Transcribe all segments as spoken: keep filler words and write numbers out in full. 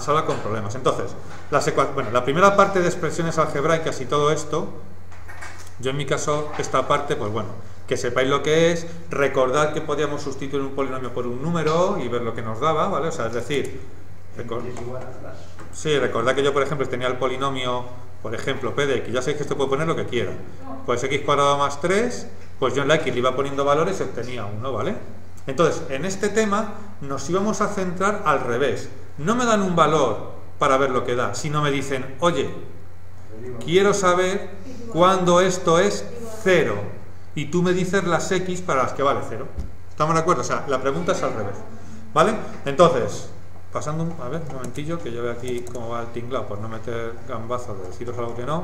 nos habla con problemas. Entonces, la, bueno, la primera parte de expresiones algebraicas y todo esto, yo en mi caso, esta parte, pues bueno, que sepáis lo que es, recordad que podíamos sustituir un polinomio por un número y ver lo que nos daba, ¿vale? O sea, es decir, record... sí, recordad que yo, por ejemplo, tenía el polinomio, por ejemplo, P de X, ya sabéis que esto puede poner lo que quiera. Pues X cuadrado más tres, pues yo en la X le iba poniendo valores y obtenía uno, ¿vale? Entonces, en este tema nos íbamos a centrar al revés. No me dan un valor para ver lo que da, sino me dicen, oye, quiero saber cuándo esto es cero. Y tú me dices las X para las que vale cero. ¿Estamos de acuerdo? O sea, la pregunta es al revés. ¿Vale? Entonces, pasando un, a ver, un momentillo, que yo veo aquí cómo va el tinglado, por no meter gambazos de deciros algo que no.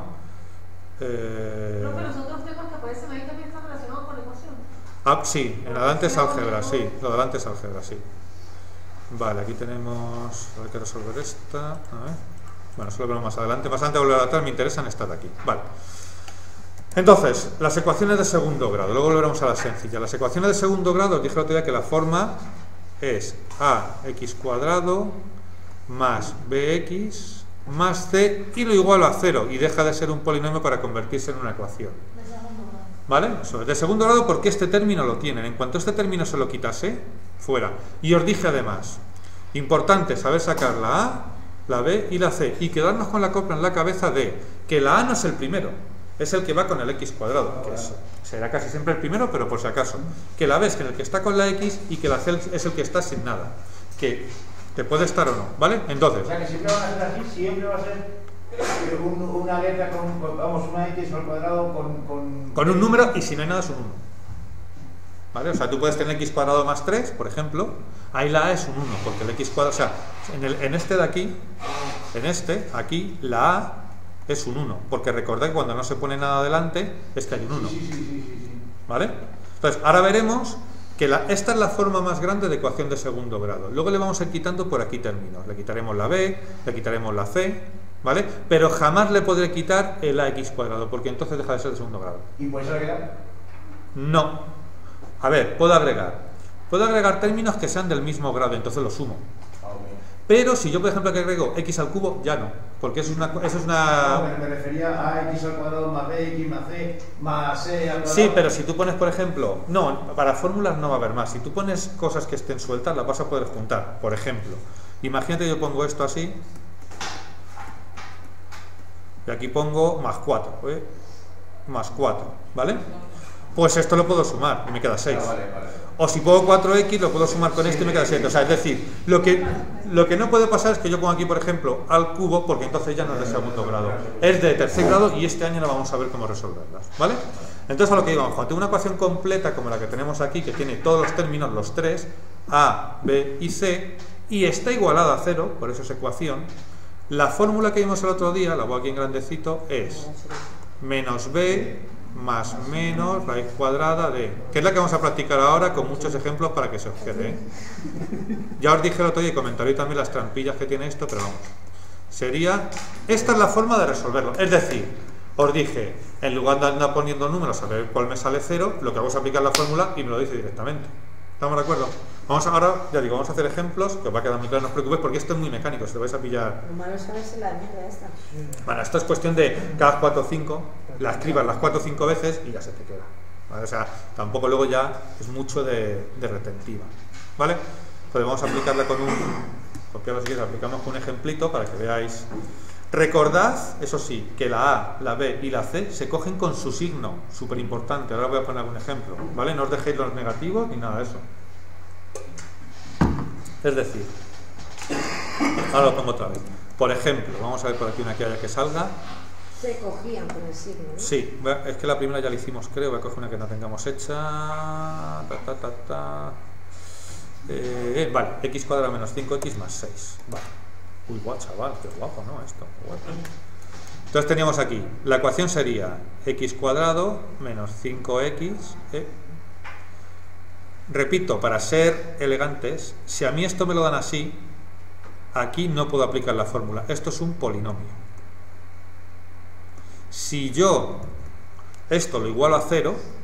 Eh... No, pero los otros temas que aparecen ahí también están relacionados con la ecuación. Ah, sí, en adelante es álgebra, sí. Lo de adelante es álgebra, sí. Vale, aquí tenemos... Hay que resolver esta. A ver. Bueno, eso lo vemos más adelante. Más adelante volver atrás, me interesan estas de aquí. Vale. Entonces, las ecuaciones de segundo grado. Luego volveremos a la sencilla. Las ecuaciones de segundo grado, os dije el otro día que la forma es ax cuadrado más bx más c y lo igualo a cero. Y deja de ser un polinomio para convertirse en una ecuación. ¿Vale? Eso es de segundo grado porque este término lo tienen. En cuanto este término se lo quitase, fuera. Y os dije además, importante saber sacar la A, la B y la C y quedarnos con la copla en la cabeza de que la A no es el primero, es el que va con el X cuadrado, que es, será casi siempre el primero, pero por si acaso. Que la B es el que está con la X y que la C es el que está sin nada. Que te puede estar o no, ¿vale? Entonces... O sea que siempre va a ser así, siempre va a ser... Un, una letra con, vamos, una X al cuadrado con, con... con un número y si no hay nada es un uno. ¿Vale? O sea, tú puedes tener X cuadrado más tres, por ejemplo, ahí la A es un uno, porque el X cuadrado, o sea, en, el, en este de aquí, en este, aquí, la A es un uno, porque recordad que cuando no se pone nada delante es que hay un uno. Sí, sí, sí, sí, sí. ¿Vale? Entonces, ahora veremos que la, esta es la forma más grande de ecuación de segundo grado. Luego le vamos a ir quitando por aquí términos. Le quitaremos la B, le quitaremos la C, ¿vale? Pero jamás le podré quitar el ax cuadrado, porque entonces deja de ser de segundo grado. ¿Y puedes agregar? No. A ver, puedo agregar. Puedo agregar términos que sean del mismo grado, entonces los sumo. Ah, okay. Pero si yo, por ejemplo, que agrego x al cubo, ya no. Porque eso es una... Eso es una... No, me refería a x al cuadrado más bx más c más c al cuadrado. Sí, pero si tú pones, por ejemplo... No, para fórmulas no va a haber más. Si tú pones cosas que estén sueltas, las vas a poder juntar. Por ejemplo, imagínate yo pongo esto así... Y aquí pongo más cuatro, ¿eh? Más cuatro, ¿vale? Pues esto lo puedo sumar y me queda seis. Ah, vale, vale. O si pongo cuatro equis, lo puedo sumar con esto y me queda siete. O sea, es decir, lo que, lo que no puede pasar es que yo ponga aquí, por ejemplo, al cubo, porque entonces ya no es de segundo grado. Es de tercer grado y este año no vamos a ver cómo resolverlas, ¿vale? Entonces, a lo que íbamos, cuando tengo una ecuación completa como la que tenemos aquí, que tiene todos los términos, los tres, A, B y C, y está igualada a cero, por eso es ecuación, la fórmula que vimos el otro día, la voy aquí en grandecito, es menos b más menos raíz cuadrada de... que es la que vamos a practicar ahora con muchos ejemplos para que se os quede, ¿eh? Ya os dije el otro día y comentaré también las trampillas que tiene esto, pero vamos. Sería... Esta es la forma de resolverlo. Es decir, os dije, en lugar de andar poniendo números a ver cuál me sale cero, lo que hago es aplicar la fórmula y me lo dice directamente. ¿Estamos de acuerdo? Vamos a, ahora, ya digo, vamos a hacer ejemplos, que os va a quedar muy claro, no os preocupéis, porque esto es muy mecánico, si lo vais a pillar... Lo malo es saberse la mierda esta. Bueno, esto es cuestión de cada cuatro o cinco, la escribas las cuatro o cinco veces y ya se te queda. ¿Vale? O sea, tampoco luego ya es mucho de, de retentiva. ¿Vale? Pues vamos a aplicarla con un... Copiarlo si queréis, aplicamos con un ejemplito para que veáis. Recordad, eso sí, que la A, la B y la C se cogen con su signo, súper importante. Ahora voy a poner algún ejemplo, ¿vale? No os dejéis los negativos ni nada de eso. Es decir, ahora lo pongo otra vez. Por ejemplo, vamos a ver por aquí una que haya que salga. Se cogían con el signo, ¿no? Sí, es que la primera ya la hicimos, creo. Voy a coger una que no tengamos hecha. Ta, ta, ta, ta. Eh, vale, x cuadrado menos cinco x más seis. Vale. Uy, guau, chaval, qué guapo, ¿no? Esto, qué guapo. Entonces teníamos aquí, la ecuación sería x cuadrado menos cinco x. ¿eh? Repito, para ser elegantes, si a mí esto me lo dan así, aquí no puedo aplicar la fórmula. Esto es un polinomio. Si yo esto lo igualo a cero,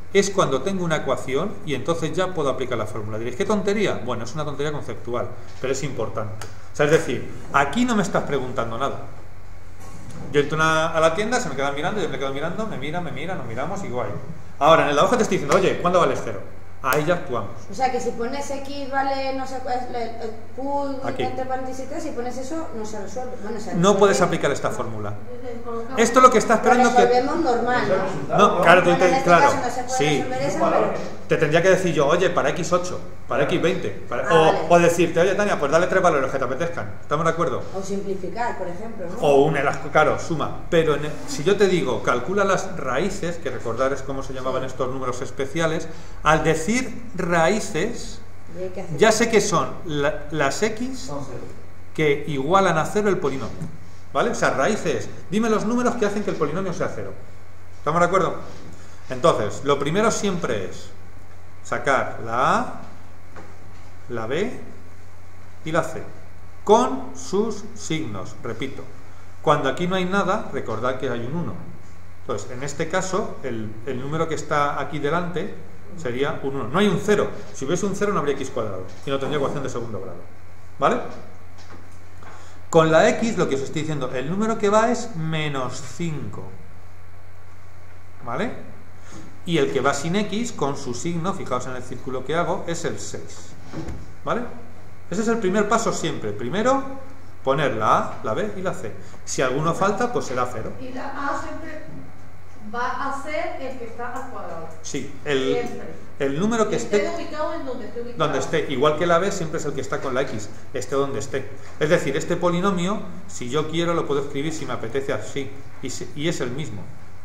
es cuando tengo una ecuación y entonces ya puedo aplicar la fórmula. Diréis, ¿qué tontería? Bueno, es una tontería conceptual, pero es importante. O sea, es decir, aquí no me estás preguntando nada. Yo entro una, a la tienda, se me quedan mirando, yo me quedo mirando, me mira, me mira, nos miramos y guay. Ahora, en la hoja te estoy diciendo, oye, ¿cuándo vale cero? Ahí ya actuamos. O sea que si pones X vale, no sé cuál es, el, el Q Aquí. entre paréntesis tres, si pones eso, no se resuelve. Bueno, se No resuelve. puedes aplicar esta fórmula. Esto es lo que está Lo esperando que... resolvemos normal, ¿no? No, claro, tú Bueno, en te- este claro, caso no se puede sí. resolver esa, pero... Te tendría que decir yo, oye, para equis ocho, para equis veinte, para- Ah, o, vale. o decirte, oye, Tania, pues dale tres valores que te apetezcan. ¿Estamos de acuerdo? O simplificar, por ejemplo, ¿no? O un elasco, claro, suma. Pero en el- si yo te digo, calcula las raíces, que recordar es cómo se llamaban estos números especiales, al decir raíces, Y hay que hacer- ya sé que son la- las X Son cero. que igualan a cero el polinomio. ¿Vale? O sea, raíces, dime los números que hacen que el polinomio sea cero. ¿Estamos de acuerdo? Entonces, lo primero siempre es sacar la A, la B y la C, con sus signos, repito. Cuando aquí no hay nada, recordad que hay un uno. Entonces, en este caso, el, el número que está aquí delante sería un uno. No hay un cero. Si hubiese un cero no habría x cuadrado y no tendría ecuación de segundo grado. ¿Vale? Con la X, lo que os estoy diciendo, el número que va es menos cinco. ¿Vale? Y el que va sin X, con su signo, fijaos en el círculo que hago, es el seis. ¿Vale? Ese es el primer paso siempre. Primero, poner la A, la B y la C. Si alguno falta, pues será cero. Y la A siempre va a ser el que está al cuadrado. Sí, el, Siempre. el número que esté esté... ubicado en donde esté ubicado. Donde esté, igual que la B siempre es el que está con la X, esté donde esté. Es decir, este polinomio, si yo quiero, lo puedo escribir si me apetece así, y, si- y es el mismo.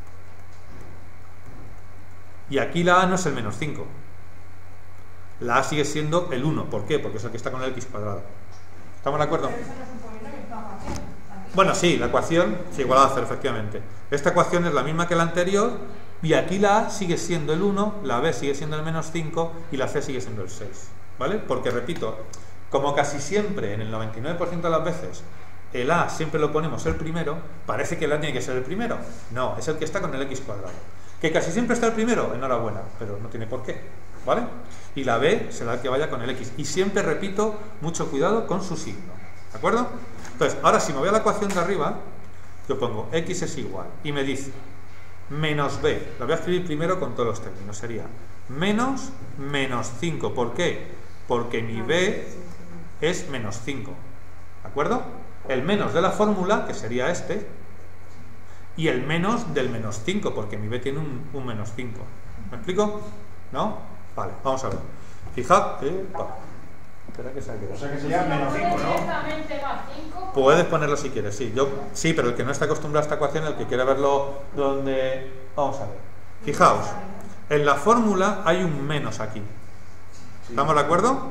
Y aquí la A no es el menos cinco. La A sigue siendo el uno. ¿Por qué? Porque es el que está con el X cuadrado. ¿Estamos de acuerdo? Pero eso no es un polinomio, es una ecuación. Aquí. Bueno, sí, la ecuación se iguala a cero, efectivamente. Esta ecuación es la misma que la anterior, y aquí la A sigue siendo el uno, la B sigue siendo el menos cinco y la C sigue siendo el seis. ¿Vale? Porque, repito, como casi siempre, en el noventa y nueve por ciento de las veces, el A siempre lo ponemos el primero, parece que el A tiene que ser el primero. No, es el que está con el X cuadrado. Que casi siempre está el primero, enhorabuena, pero no tiene por qué. ¿Vale? Y la B será el que vaya con el X. Y siempre, repito, mucho cuidado con su signo. ¿De acuerdo? Entonces, ahora si me voy a la ecuación de arriba, yo pongo X es igual, y me dice menos B, lo voy a escribir primero con todos los términos, sería menos menos cinco. ¿Por qué? Porque mi B es menos cinco. ¿De acuerdo? El menos de la fórmula, que sería este, y el menos del menos cinco, porque mi B tiene un, un menos cinco. ¿Me explico? ¿No? Vale, vamos a ver. Fijad que... Espera que se ha quedado. O sea que sería menos cinco, ¿no? Directamente más cinco. Puedes ponerlo si quieres, sí. Yo, sí, pero el que no está acostumbrado a esta ecuación, el que quiere verlo donde... Vamos a ver. Fijaos, en la fórmula hay un menos aquí. ¿Estamos de acuerdo?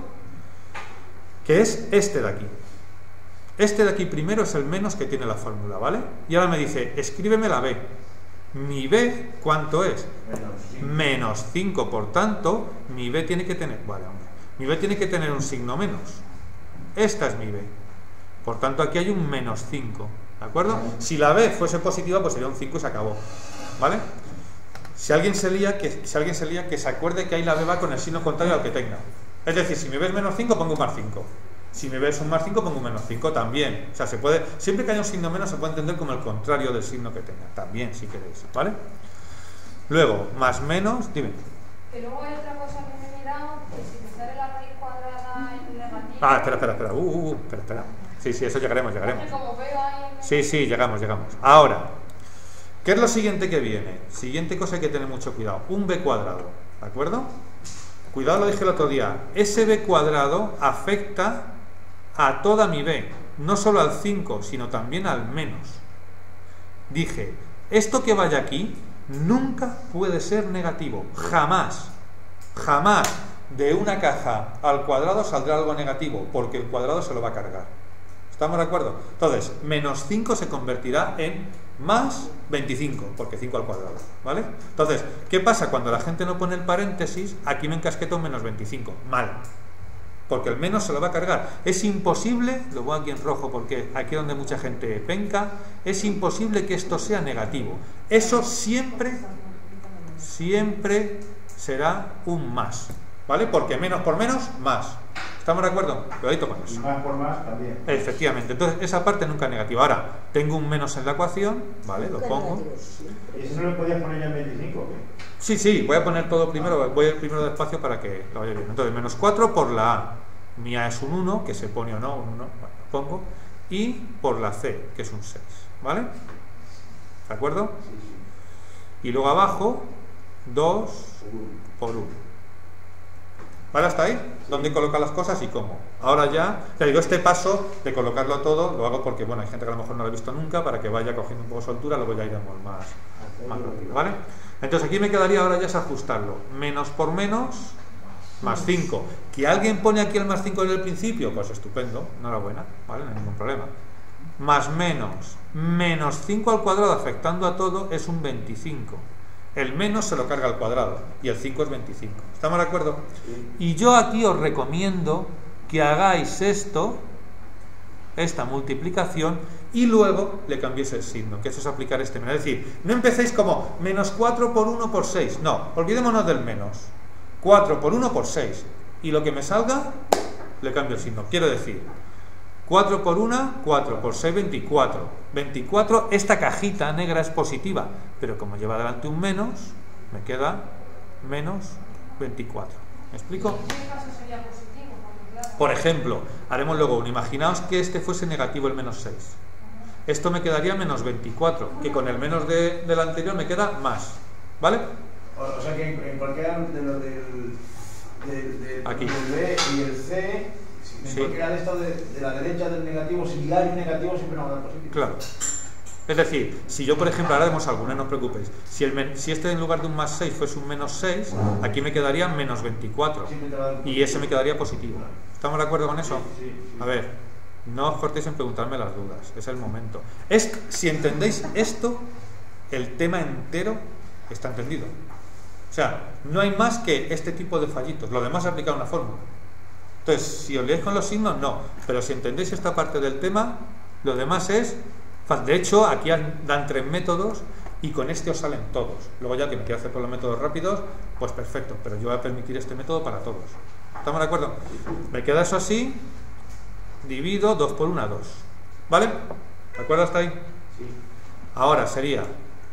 Que es este de aquí. Este de aquí primero es el menos que tiene la fórmula, ¿vale? Y ahora me dice, escríbeme la B. Mi B, ¿cuánto es? Menos cinco. Menos cinco, por tanto, mi B tiene que tener... Vale, hombre. Mi B tiene que tener un signo menos. Esta es mi B. Por tanto, aquí hay un menos cinco. ¿De acuerdo? Si la B fuese positiva, pues sería un cinco y se acabó. ¿Vale? Si alguien se lía, que, si alguien se lía, que se acuerde que ahí la B va con el signo contrario al que tenga. Es decir, si mi B es menos cinco, pongo un más cinco. Si mi B es un más cinco, pongo un menos cinco también. O sea, se puede, siempre que haya un signo menos, se puede entender como el contrario del signo que tenga. También, si queréis. ¿Vale? Luego, más menos, dime. Que luego hay otra cosa que me he mirado, que si te sale la raíz cuadrada en negativo... Ah, espera, espera, espera. Uh, uh, uh, espera, espera. Sí, sí, eso llegaremos, llegaremos. Como veo ahí en... Sí, sí, llegamos, llegamos. Ahora, ¿qué es lo siguiente que viene? Siguiente cosa hay que tener mucho cuidado. Un B cuadrado, ¿de acuerdo? Cuidado, lo dije el otro día. Ese B cuadrado afecta a toda mi B, no solo al cinco, sino también al menos. Dije, esto que vaya aquí nunca puede ser negativo, jamás, jamás de una caja al cuadrado saldrá algo negativo, porque el cuadrado se lo va a cargar. ¿Estamos de acuerdo? Entonces, menos cinco se convertirá en más veinticinco, porque cinco al cuadrado, ¿vale? Entonces, ¿qué pasa cuando la gente no pone el paréntesis? Aquí me encasqueta un menos veinticinco, mal, porque el menos se lo va a cargar. Es imposible, lo voy aquí en rojo porque aquí es donde mucha gente penca, es imposible que esto sea negativo. Eso siempre, siempre será un más, ¿vale? Porque menos por menos, más. ¿Estamos de acuerdo? Cuidadito con Y eso. más por más también. Efectivamente, entonces esa parte nunca es negativa. Ahora, tengo un menos en la ecuación, ¿vale? Lo pongo. ¿Y eso no lo podías poner ya en veinticinco o qué? Sí, sí, voy a poner todo primero, voy a ir primero despacio para que lo vaya bien. Entonces, menos cuatro por la A. Mi A es un uno, que se pone o no, un uno, bueno, lo pongo. Y por la C, que es un seis, ¿vale? ¿De acuerdo? Sí, sí. Y luego abajo, dos por uno. ¿Vale? ¿Hasta ahí? ¿Dónde colocar las cosas y cómo? Ahora ya, te digo, este paso de colocarlo todo, lo hago porque, bueno, hay gente que a lo mejor no lo ha visto nunca, para que vaya cogiendo un poco soltura, luego ya iremos más, más rápido, ¿vale? Entonces aquí me quedaría ahora ya es ajustarlo. Menos por menos, más cinco. ¿Que alguien pone aquí el más cinco en el principio? Pues estupendo, enhorabuena, ¿vale? No hay ningún problema. Más menos, menos cinco al cuadrado afectando a todo es un veinticinco. El menos se lo carga al cuadrado y el cinco es veinticinco. ¿Estamos de acuerdo? Y yo aquí os recomiendo que hagáis esto, esta multiplicación, y luego le cambiéis el signo, que eso es aplicar este menos. Es decir, no empecéis como menos cuatro por uno por seis. No, olvidémonos del menos. cuatro por uno por seis. Y lo que me salga, le cambio el signo. Quiero decir, cuatro por uno, cuatro, por seis, veinticuatro. veinticuatro, esta cajita negra es positiva, pero como lleva delante un menos, me queda menos veinticuatro. ¿Me explico? En ese caso sería positivo, porque claro. Por ejemplo, haremos luego un, imaginaos que este fuese negativo el menos seis. Esto me quedaría menos veinticuatro, que con el menos de, del anterior me queda más. ¿Vale? O, o sea que en, en cualquiera de los del, del, del, Aquí. del B y el C, en Sí. cualquiera de estos de, de la derecha del negativo, si hay un negativo siempre nos va a dar positivo. Claro. Es decir, si yo por ejemplo, ahora haremos alguna, no os preocupéis, si, el men, si este en lugar de un más seis fuese un menos seis, aquí me quedaría menos veinticuatro Siempre te va a dar y ese me quedaría positivo. ¿Estamos de acuerdo con eso? Sí, sí, sí. A ver, no os cortéis en preguntarme las dudas, es el momento. Es, si entendéis esto, el tema entero está entendido. O sea, no hay más que este tipo de fallitos, lo demás es aplicar una fórmula. Entonces, si os leéis con los signos, no, pero si entendéis esta parte del tema, lo demás es fácil. De hecho, aquí dan tres métodos y con este os salen todos. Luego ya que me quiero hacer por los métodos rápidos, pues perfecto, pero yo voy a permitir este método para todos. ¿Estamos de acuerdo? Me queda eso así, divido dos por uno, dos. ¿Vale? ¿De acuerdo hasta ahí? Sí. Ahora sería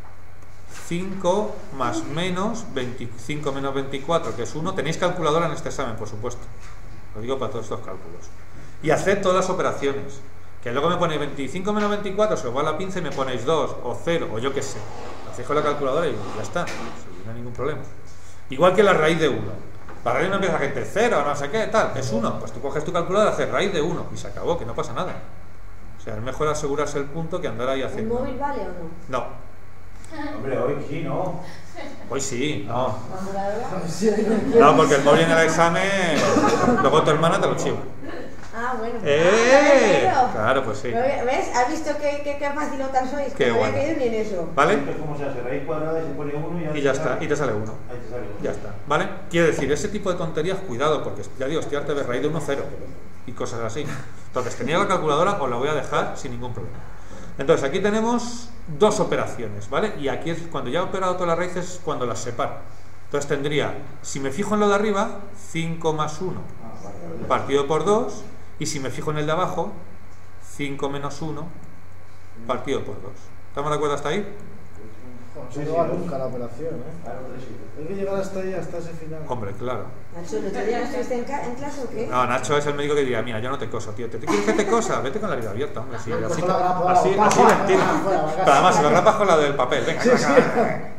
cinco más menos veinticinco menos veinticuatro, que es uno. Tenéis calculadora en este examen, por supuesto. Lo digo para todos estos cálculos. Y haced todas las operaciones. Que luego me ponéis veinticinco menos veinticuatro, se os va la pinza y me ponéis dos o cero, o yo qué sé. Lo hacéis con la calculadora y ya está. No hay ningún problema. Igual que la raíz de uno. La raíz no empieza a gente cero, no sé qué, tal. Es uno. Pues tú coges tu calculadora, haces raíz de uno y se acabó, que no pasa nada. O sea, es mejor asegurarse el punto que andar ahí ¿El haciendo. móvil vale o no? No. Hombre, hoy sí, ¿no? Hoy sí, no. ¿Calculadora? No, porque el móvil en el examen, luego tu hermana te lo chiva. Ah, bueno. ¡Eh! Ah, Claro, pues sí. ¿ves? ¿Has visto qué, qué, qué facilotas sois? Qué Que no bueno. había caído ni en eso. ¿Vale? Entonces, ¿cómo se hace? Raíz cuadrada y se pone uno y ya, Y ya está, y te sale uno. Ahí te sale uno. Ya está, ¿vale? Quiere decir, ese tipo de tonterías, cuidado, porque ya digo, estoy harto de raíz de uno, cero y cosas así. Entonces, tenía la calculadora, os la voy a dejar sin ningún problema. Entonces, aquí tenemos dos operaciones, ¿vale? Y aquí es cuando ya he operado todas las raíces, cuando las separo. Entonces tendría, si me fijo en lo de arriba, cinco más uno Ah, vale, vale. partido por dos, y si me fijo en el de abajo, cinco menos uno partido por dos. ¿Estamos de acuerdo hasta ahí? No se va nunca la operación, ¿eh? Claro, tres sí. Hay que llegar hasta ahí, hasta ese final. Hombre, claro. Nacho, ¿el otro día no estuviste en, ca- en clase o qué? No, Nacho es el médico que diría, mira, yo no te coso, tío. ¿Te, te quieres que te cosa? Vete con la herida abierta, hombre. Así, así, con la grapa, así, fuera, así fuera, mentira. fuera, fuera, Pero además, si lo grapas con la del papel, venga, Sí, venga, sí. venga.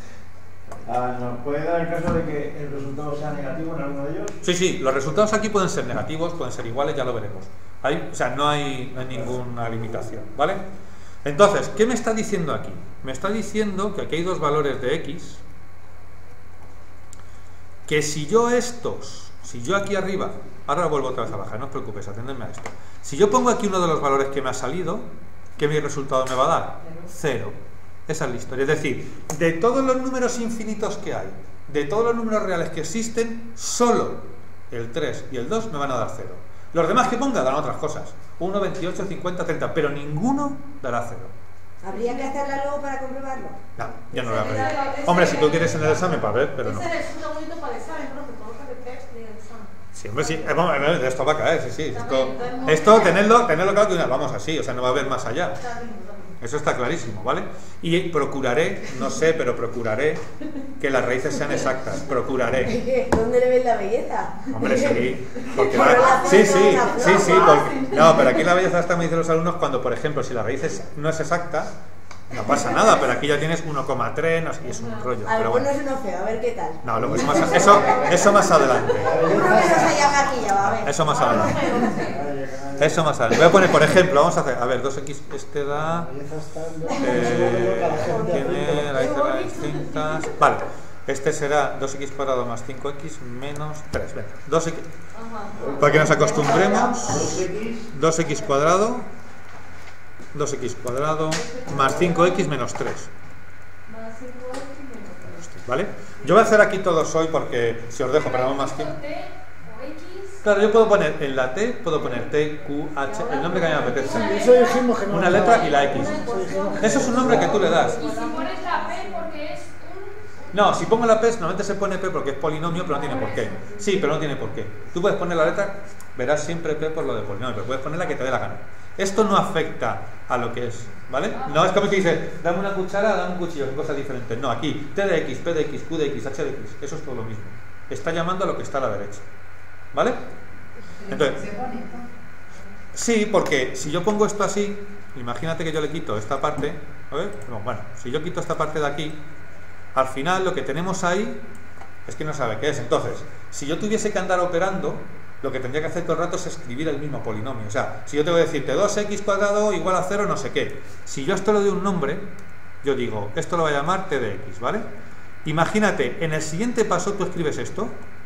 Ah, ¿nos puede dar el caso de que el resultado sea negativo en alguno de ellos? Sí, sí, los resultados aquí pueden ser negativos, pueden ser iguales, ya lo veremos. Hay, o sea, no hay, no hay ninguna limitación, ¿vale? Entonces, ¿qué me está diciendo aquí? Me está diciendo que aquí hay dos valores de X, que si yo estos, si yo aquí arriba, ahora vuelvo otra vez a bajar, no os preocupéis, atendedme a esto. Si yo pongo aquí uno de los valores que me ha salido, ¿qué mi resultado me va a dar? Cero. Esa es la historia. Es decir, de todos los números infinitos que hay, de todos los números reales que existen, solo el tres y el dos me van a dar cero. Los demás que ponga darán otras cosas. uno, veintiocho, cincuenta, treinta, pero ninguno dará cero. ¿Habría que hacerla luego para comprobarlo? No, yo no lo voy a pedir. Hombre, si tú quieres en el examen para ver, pero no. Ese es un bonito para el examen, profe, colocas el test y el examen. Sí, hombre, sí. Eh, vamos, de esto va a caer, sí, sí. Esto, esto tenedlo, tenedlo claro que una, vamos así, o sea, no va a haber más allá. Está bien, está bien. Eso está clarísimo, ¿vale? Y procuraré, no sé, pero procuraré que las raíces sean exactas. Procuraré. ¿Dónde le ves la belleza? Hombre, sí. Porque Pero va- la sí, foto sí, es una sí, sí. flor. Porque, no, pero aquí la belleza está, me dicen los alumnos, cuando, por ejemplo, si la raíz es- no es exacta, no pasa nada, pero aquí ya tienes uno coma tres, no sé, y es un rollo. A ver, Pero bueno, bueno. es uno feo, a ver qué tal. No, luego eso más, eso, eso más adelante. Uno que no se haya maquillado, a ver. Eso más adelante. Eso más adelante. Voy a poner, por ejemplo, vamos a hacer, a ver, dos equis, este da... La belleza está en Eh, la tiene raíces distintas. Vale, este será dos equis cuadrado más cinco equis menos tres. Venga, dos equis. Ajá. Para que nos acostumbremos, dos equis dos equis cuadrado, dos equis cuadrado más cinco equis menos tres. Más cinco x menos tres. ¿Vale? Yo voy a hacer aquí todos hoy porque si os dejo, pero no más tiempo. T o X. Claro, yo puedo poner en la T, puedo poner T, Q, H, el nombre que a mí me apetece. Eso dijimos que no. Una letra y la X. Eso es un nombre que tú le das. Y si pones la P porque es un... No, si pongo la P, normalmente se pone P porque es polinomio, pero no tiene por qué. Sí, pero no tiene por qué. Tú puedes poner la letra, verás siempre P por lo de polinomio, pero puedes poner la que te dé la gana. Esto no afecta a lo que es, ¿vale? No es como si dices, dame una cuchara, dame un cuchillo, son cosas diferentes. No, aquí, T de X, P de X, Q de X, H de X, eso es todo lo mismo. Está llamando a lo que está a la derecha, ¿vale? Entonces, sí, porque si yo pongo esto así, imagínate que yo le quito esta parte, a ver, no, bueno, si yo quito esta parte de aquí, al final lo que tenemos ahí es que no sabe qué es. Entonces, si yo tuviese que andar operando, lo que tendría que hacer todo el rato es escribir el mismo polinomio. O sea, si yo tengo que decirte dos equis cuadrado igual a cero no sé qué, si yo esto le doy un nombre, yo digo, esto lo voy a llamar T de X, ¿vale? Imagínate, en el siguiente paso tú escribes esto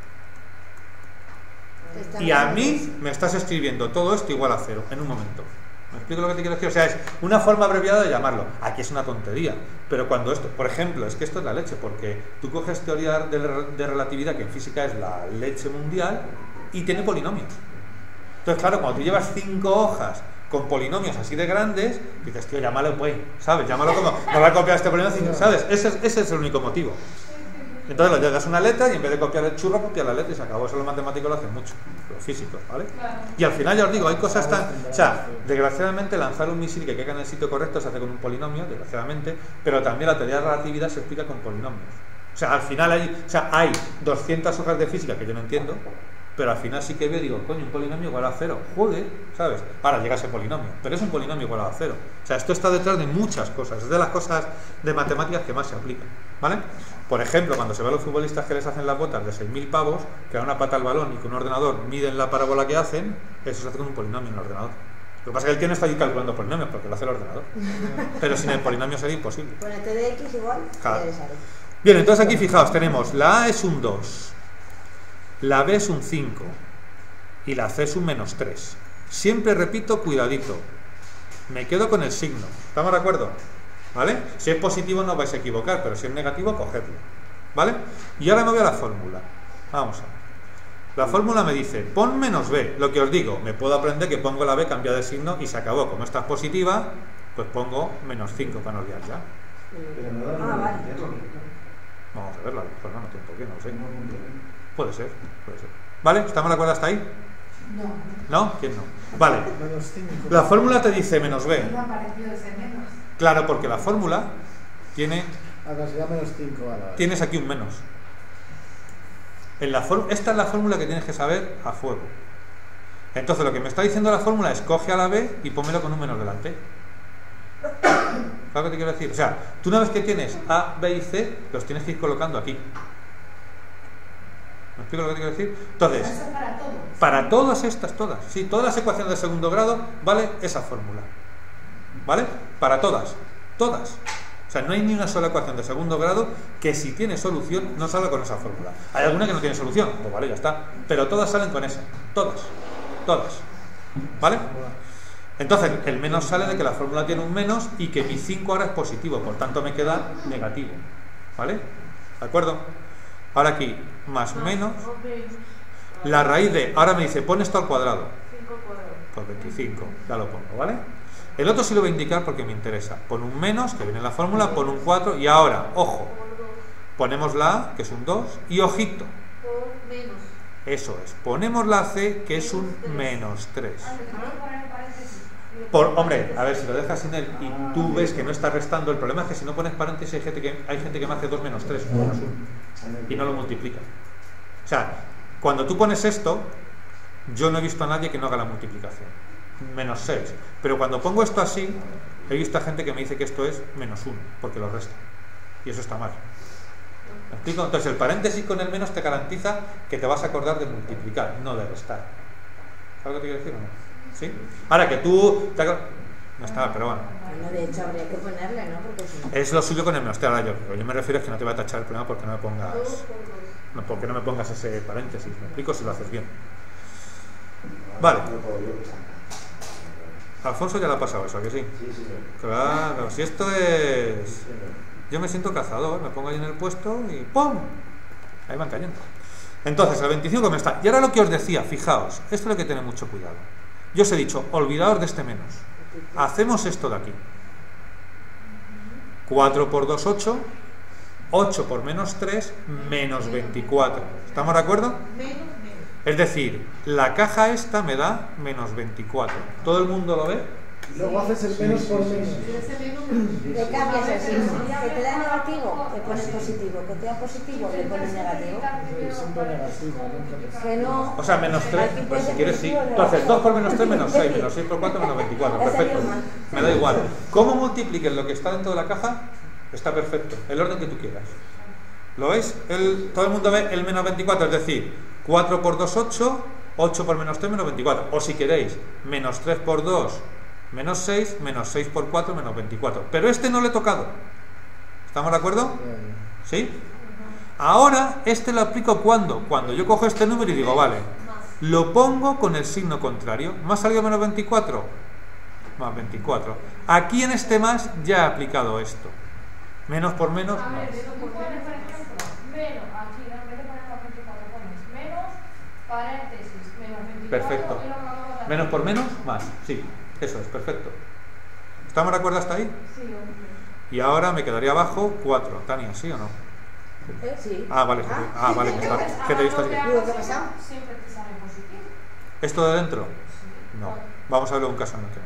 y a mí me estás escribiendo todo esto igual a cero en un momento. ¿Me explico lo que te quiero decir? O sea, es una forma abreviada de llamarlo. Aquí es una tontería, pero cuando esto, por ejemplo, es que esto es la leche, porque tú coges teoría de, de relatividad, que en física es la leche mundial, y tiene polinomios. Entonces, claro, cuando tú llevas cinco hojas con polinomios así de grandes, dices, tío, llámalo pues, ¿sabes? Llámalo como, no va a copiar este polinomio, ¿sabes? Ese es, ese es el único motivo. Entonces le das una letra y en vez de copiar el churro, copia la letra y se acabó. Eso los matemáticos lo hacen mucho, los físicos, ¿vale? Claro. Y al final ya os digo, hay cosas tan... O sea, desgraciadamente lanzar un misil que caiga en el sitio correcto se hace con un polinomio, desgraciadamente, pero también la teoría de la relatividad se explica con polinomios. O sea, al final hay, o sea, hay doscientas hojas de física que yo no entiendo, pero al final sí que veo y digo, coño, un polinomio igual a cero, joder, ¿sabes? Ahora llega ese polinomio, pero es un polinomio igual a cero. O sea, esto está detrás de muchas cosas, es de las cosas de matemáticas que más se aplican, ¿vale? Por ejemplo, cuando se ve a los futbolistas que les hacen las botas de seis mil pavos, que dan una pata al balón y con un ordenador miden la parábola que hacen, eso se hace con un polinomio en el ordenador. Lo que pasa es que el tío no está allí calculando polinomios porque lo hace el ordenador. Pero sin el polinomio sería imposible. Con el T de X igual, Claro. ya le sale. Bien, entonces aquí fijaos, tenemos la A es un dos, la B es un cinco y la C es un menos tres. Siempre repito, cuidadito, me quedo con el signo, ¿estamos de acuerdo? ¿Vale? Si es positivo no vais a equivocar, pero si es negativo, cogedlo, ¿vale? Y ahora me voy a la fórmula, vamos a ver. La fórmula me dice, pon menos B, lo que os digo, me puedo aprender que pongo la B, cambiar de signo y se acabó. Como esta es positiva, pues pongo menos cinco para no liar ya. Pero no da Ah, vale. Vamos a verla, pues no, no tiene por qué, no lo sé. Puede ser, puede ser. ¿Vale? ¿Estamos de acuerdo hasta ahí? No. ¿No? ¿Quién no? Vale. Menos cinco. La fórmula te dice menos B. Me ha parecido ese menos. Claro, porque la fórmula tiene, Acá sería menos cinco. Vale, vale. tienes aquí un menos. En la for- esta es la fórmula que tienes que saber a fuego. Entonces lo que me está diciendo la fórmula es coge a la B y pónmelo con un menos delante. ¿Sabes lo que te quiero decir? O sea, tú una vez que tienes A, B y C, los tienes que ir colocando aquí. ¿Me explico lo que te quiero decir? Entonces, Eso es para todos. para todas estas, todas, sí, todas las ecuaciones de segundo grado, vale esa fórmula. ¿Vale? Para todas, todas. O sea, no hay ni una sola ecuación de segundo grado que si tiene solución no salga con esa fórmula. Hay alguna que no tiene solución, pues vale, ya está. Pero todas salen con esa, todas, todas. ¿Vale? Entonces, el menos sale de que la fórmula tiene un menos y que mi cinco ahora es positivo, por tanto me queda negativo. ¿Vale? ¿De acuerdo? Ahora aquí, más menos, la raíz de, ahora me dice, pon esto al cuadrado. cinco cuadrados. Pues veinticinco, ya lo pongo, ¿vale? El otro sí lo voy a indicar porque me interesa. Pon un menos, que viene en la fórmula, pon un cuatro y ahora, ojo, ponemos la A, que es un dos, y ojito, Por menos. eso es, ponemos la C, que es un menos tres. Ah, le tengo que poner en paréntesis. Por, hombre, a ver, si lo dejas sin él y tú ves que no está restando, el problema es que si no pones paréntesis hay gente que, hay gente que me hace dos menos tres, menos uno, y no lo multiplica. O sea, cuando tú pones esto, yo no he visto a nadie que no haga la multiplicación. Menos seis. Pero cuando pongo esto así, he visto a gente que me dice que esto es menos uno, porque lo resta. Y eso está mal. ¿Me explico? Entonces el paréntesis con el menos te garantiza que te vas a acordar de multiplicar, no de restar. ¿Sabes lo que te quiero decir o no? ¿Sí? Ahora que tú... Te acor- no está, pero bueno. Bueno, de hecho habría que ponerle, ¿no? Porque si no... Es lo suyo con el menos. Ahora yo, yo me refiero a que no te va a tachar el problema porque no me pongas... Dos por dos. No, porque no me pongas ese paréntesis. Me explico si lo haces bien. Vale. Alfonso ya le ha pasado eso, ¿a que sí? Sí, sí, sí. Claro, si esto es... Yo me siento cazador, me pongo ahí en el puesto y ¡pum! Ahí van cayendo. Entonces, el veinticinco me está. Y ahora lo que os decía, fijaos, esto es lo que tener mucho cuidado. Yo os he dicho, olvidaos de este menos. Hacemos esto de aquí. cuatro por dos, ocho. ocho por menos tres, menos veinticuatro. ¿Estamos de acuerdo? Menos, menos. Es decir, la caja esta me da menos veinticuatro. ¿Todo el mundo lo ve? Luego haces el menos por menos. Y ese menos, menos. Le cambias el signo. Que te da negativo, te pones positivo. Que te da positivo, le pones negativo. Es siempre negativo. nunca te- Que no... O sea, menos tres, Aquí pues puede si ser quieres sí. positivo o Entonces, dos por menos tres, menos seis, negativo. menos seis por cuatro, menos veinticuatro. Ya salió Perfecto. mal. Me da igual. ¿Cómo multipliques lo que está dentro de la caja? Está perfecto. El orden que tú quieras. ¿Lo veis? El, todo el mundo ve el menos veinticuatro, es decir, cuatro por dos, ocho, ocho por menos tres, menos veinticuatro. O si queréis, menos tres por dos, menos seis, menos seis por cuatro, menos veinticuatro. Pero este no le he tocado. ¿Estamos de acuerdo? ¿Sí? Ahora, este lo aplico ¿cuándo? Cuando yo cojo este número y digo, vale, lo pongo con el signo contrario. ¿Me ha salido menos veinticuatro? Más veinticuatro. Aquí en este más ya he aplicado esto. Menos por menos, A ver, más. tú pones, por ejemplo, menos, aquí en vez de poner más veinticuatro pones menos, paréntesis, menos veinticuatro. Perfecto. Y lo acabo de Menos por menos, más. Sí, eso es, perfecto. ¿Estamos de acuerdo hasta ahí? Sí, hombre. Y ahora me quedaría abajo cuatro. Tania, ¿sí o no? ¿Eh? Sí. Ah, vale, Jesús. Ah, vale, que está. ¿Qué te he visto aquí? Digo, ¿qué ha pasado? Siempre te sale positivo. ¿Esto de dentro? No. Vamos a ver un caso en otro.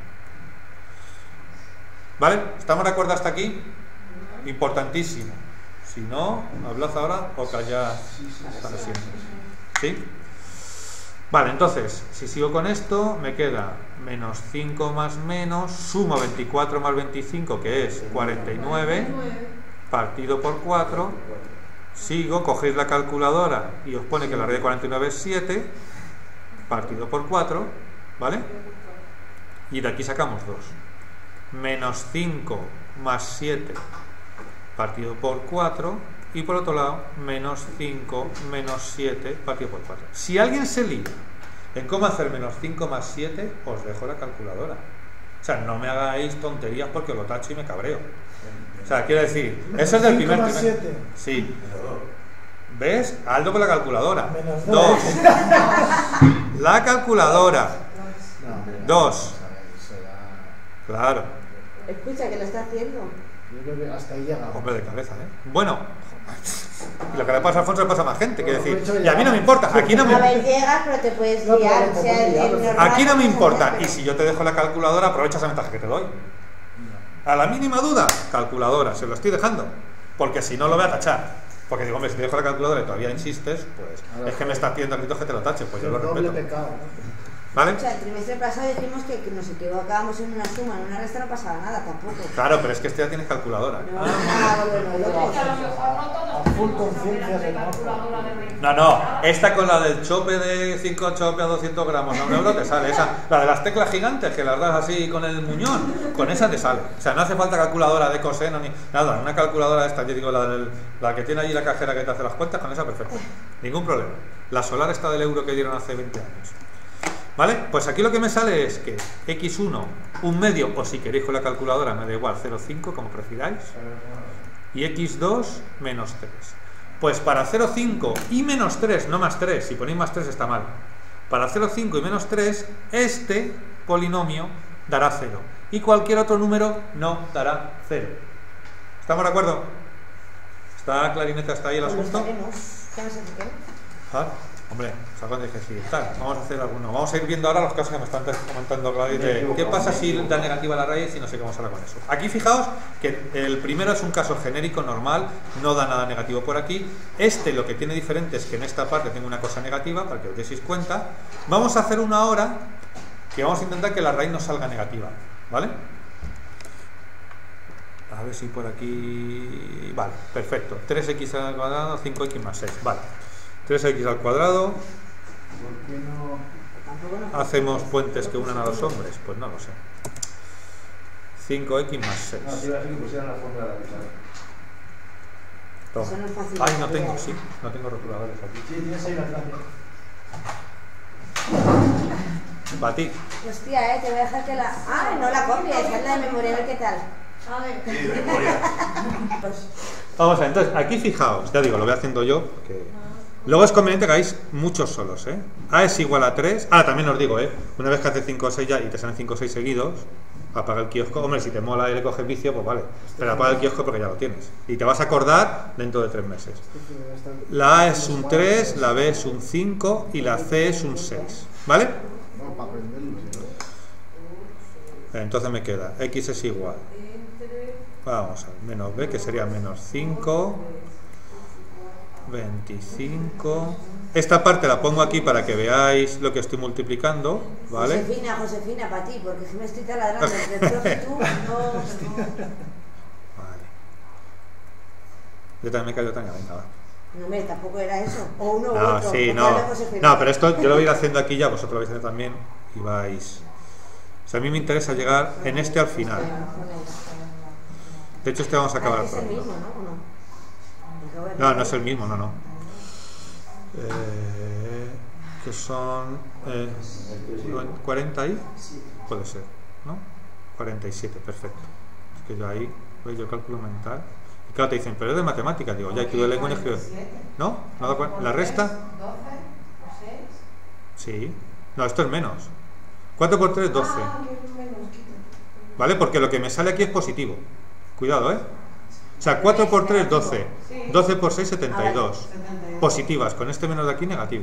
¿Vale? ¿Estamos de acuerdo hasta aquí? Importantísimo. Si no, hablad ahora o callad para siempre. ¿Sí? Vale, entonces, si sigo con esto, me queda menos cinco más menos, sumo veinticuatro más veinticinco, que es cuarenta y nueve, Nueve. partido por cuatro, sigo, cogéis la calculadora y os pone que la raíz de cuarenta y nueve es siete, partido por cuatro, ¿vale? Y de aquí sacamos dos. Menos cinco más siete, partido por cuatro, y por otro lado, menos cinco menos siete, partido por cuatro. Si alguien se lía en cómo hacer menos cinco más siete, os dejo la calculadora. O sea, no me hagáis tonterías porque lo tacho y me cabreo. O sea, quiero decir, eso es del primer cinco más trimestre. siete. Sí. ¿Ves? Aldo con la calculadora. Menos Dos. dos. La calculadora. No, hombre, Dos. vamos a ver, eso ya- Claro. Escucha, que lo está haciendo. Yo creo que hasta ahí llegamos. Hombre de cabeza, ¿eh? Bueno, y lo que le pasa a Alfonso le pasa a más gente, quiero decir. Y a mí no me importa, aquí no A me ver, llegas, pero te puedes No, pero liar. te O sea, puedes el- liar, el pero- normal Aquí no me es importa. hacer, Y si yo te dejo la calculadora, aprovecha esa ventaja que te doy. A la mínima duda, calculadora, se lo estoy dejando. Porque si no lo voy a tachar. Porque digo, hombre, si te dejo la calculadora y todavía insistes, pues Ahora, es que me está haciendo gritos que te lo tache, pues yo lo el doble respeto. pecado, ¿no? ¿Vale? O sea, el trimestre pasado dijimos que, que nos equivocábamos en una suma, en una resta no pasaba nada tampoco. Claro, pero es que este ya tienes calculadora. No, ah, bueno, Es que luego. a lo mejor no todos A full tenemos conciencia carreras de del mapa. calculadora de veinte. No, no, esta con la del chope de cinco chope a doscientos gramos a un euro te sale. Esa, la de las teclas gigantes que las das así con el muñón, con esa te sale. O sea, no hace falta calculadora de coseno ni nada. Una calculadora esta, yo digo, la, del, la que tiene allí la cajera que te hace las cuentas, con esa perfecto. Ningún problema. La solar esta del euro que dieron hace veinte años. ¿Vale? Pues aquí lo que me sale es que equis uno, un medio, o si queréis con la calculadora, me da igual, cero coma cinco, como prefiráis, y equis dos menos tres. Pues para cero coma cinco y menos tres, no más tres, si ponéis más tres está mal. Para cero coma cinco y menos tres, este polinomio dará cero. y cualquier otro número no dará cero. ¿Estamos de acuerdo? ¿Está clarinete hasta ahí el Pues lo asunto? estaremos. ¿Qué nos hace qué? Ah, hombre, ¿sabes de qué sí está? Vamos a hacer alguno. Vamos a ir viendo ahora los casos que me están comentando Gladys de qué pasa si da negativa la raíz y no sé qué vamos a hablar con eso. Aquí fijaos que el primero es un caso genérico normal, no da nada negativo por aquí. Este lo que tiene diferente es que en esta parte tengo una cosa negativa, para que os deis cuenta. Vamos a hacer una ahora que vamos a intentar que la raíz no salga negativa, ¿vale? A ver si por aquí... Vale, perfecto. tres equis al cuadrado, cinco equis más seis. Vale. tres equis al cuadrado. ¿Por qué no? ¿Hacemos puentes que unan a los hombres? Pues no lo sé. cinco equis más seis. No, te iba a decir que pusieran la fórmula de la pizarra. Toma. Eso no es fácil. Ay, no tengo, sí. No tengo rotuladores aquí. Sí, tienes ahí la clase. Batí. Hostia, eh, te voy a dejar que la... Ah, no la copies, hazla de memoria, a ver qué tal. A ver. Sí, de memoria. Vamos a ver, entonces, aquí fijaos. Ya digo, lo voy haciendo yo. Porque... Luego es conveniente que hagáis muchos solos, ¿eh? A es igual a tres. Ah, también os digo, ¿eh? Una vez que haces cinco o seis ya y te salen cinco o seis seguidos, apaga el kiosco. Hombre, si te mola y le coges vicio, pues vale. Pero apaga el kiosco porque ya lo tienes. Y te vas a acordar dentro de tres meses. La A es un tres, la B es un cinco y la C es un seis. ¿Vale? No, para aprenderlo, si no. Entonces me queda X es igual. Vamos a ver, menos B, que sería menos cinco. veinticinco. Esta parte la pongo aquí para que veáis lo que estoy multiplicando, ¿vale? Josefina, Josefina, para ti, porque si me estoy taladrando entre el profe y tú, no, no. Vale. Yo también me caigo tan venga, va. No, me, tampoco era eso. O uno u No, otro. sí, o no. Carlos Josefina. No, pero esto yo lo voy a ir haciendo aquí ya, vosotros lo vais a hacer también y vais. O sea, a mí me interesa llegar en este al final. De hecho, este vamos a acabar Ah, es el pronto. mismo, ¿no? ¿O no? No, no es el mismo, no, no. Eh, que son eh, cuarenta y puede ser, ¿no? cuarenta y siete, perfecto. Es que yo ahí, ¿veis? Yo cálculo mental. Y claro, te dicen, pero es de matemáticas. Digo, ya, y tú de lengua y escribir. ¿No? ¿No da cuenta? ¿La resta? doce o seis. Sí. No, esto es menos. cuatro por tres, doce. ¿Vale? Porque lo que me sale aquí es positivo. Cuidado, ¿eh? O sea, cuatro por tres, doce. doce por seis, setenta y dos. Positivas. Con este menos de aquí, negativo.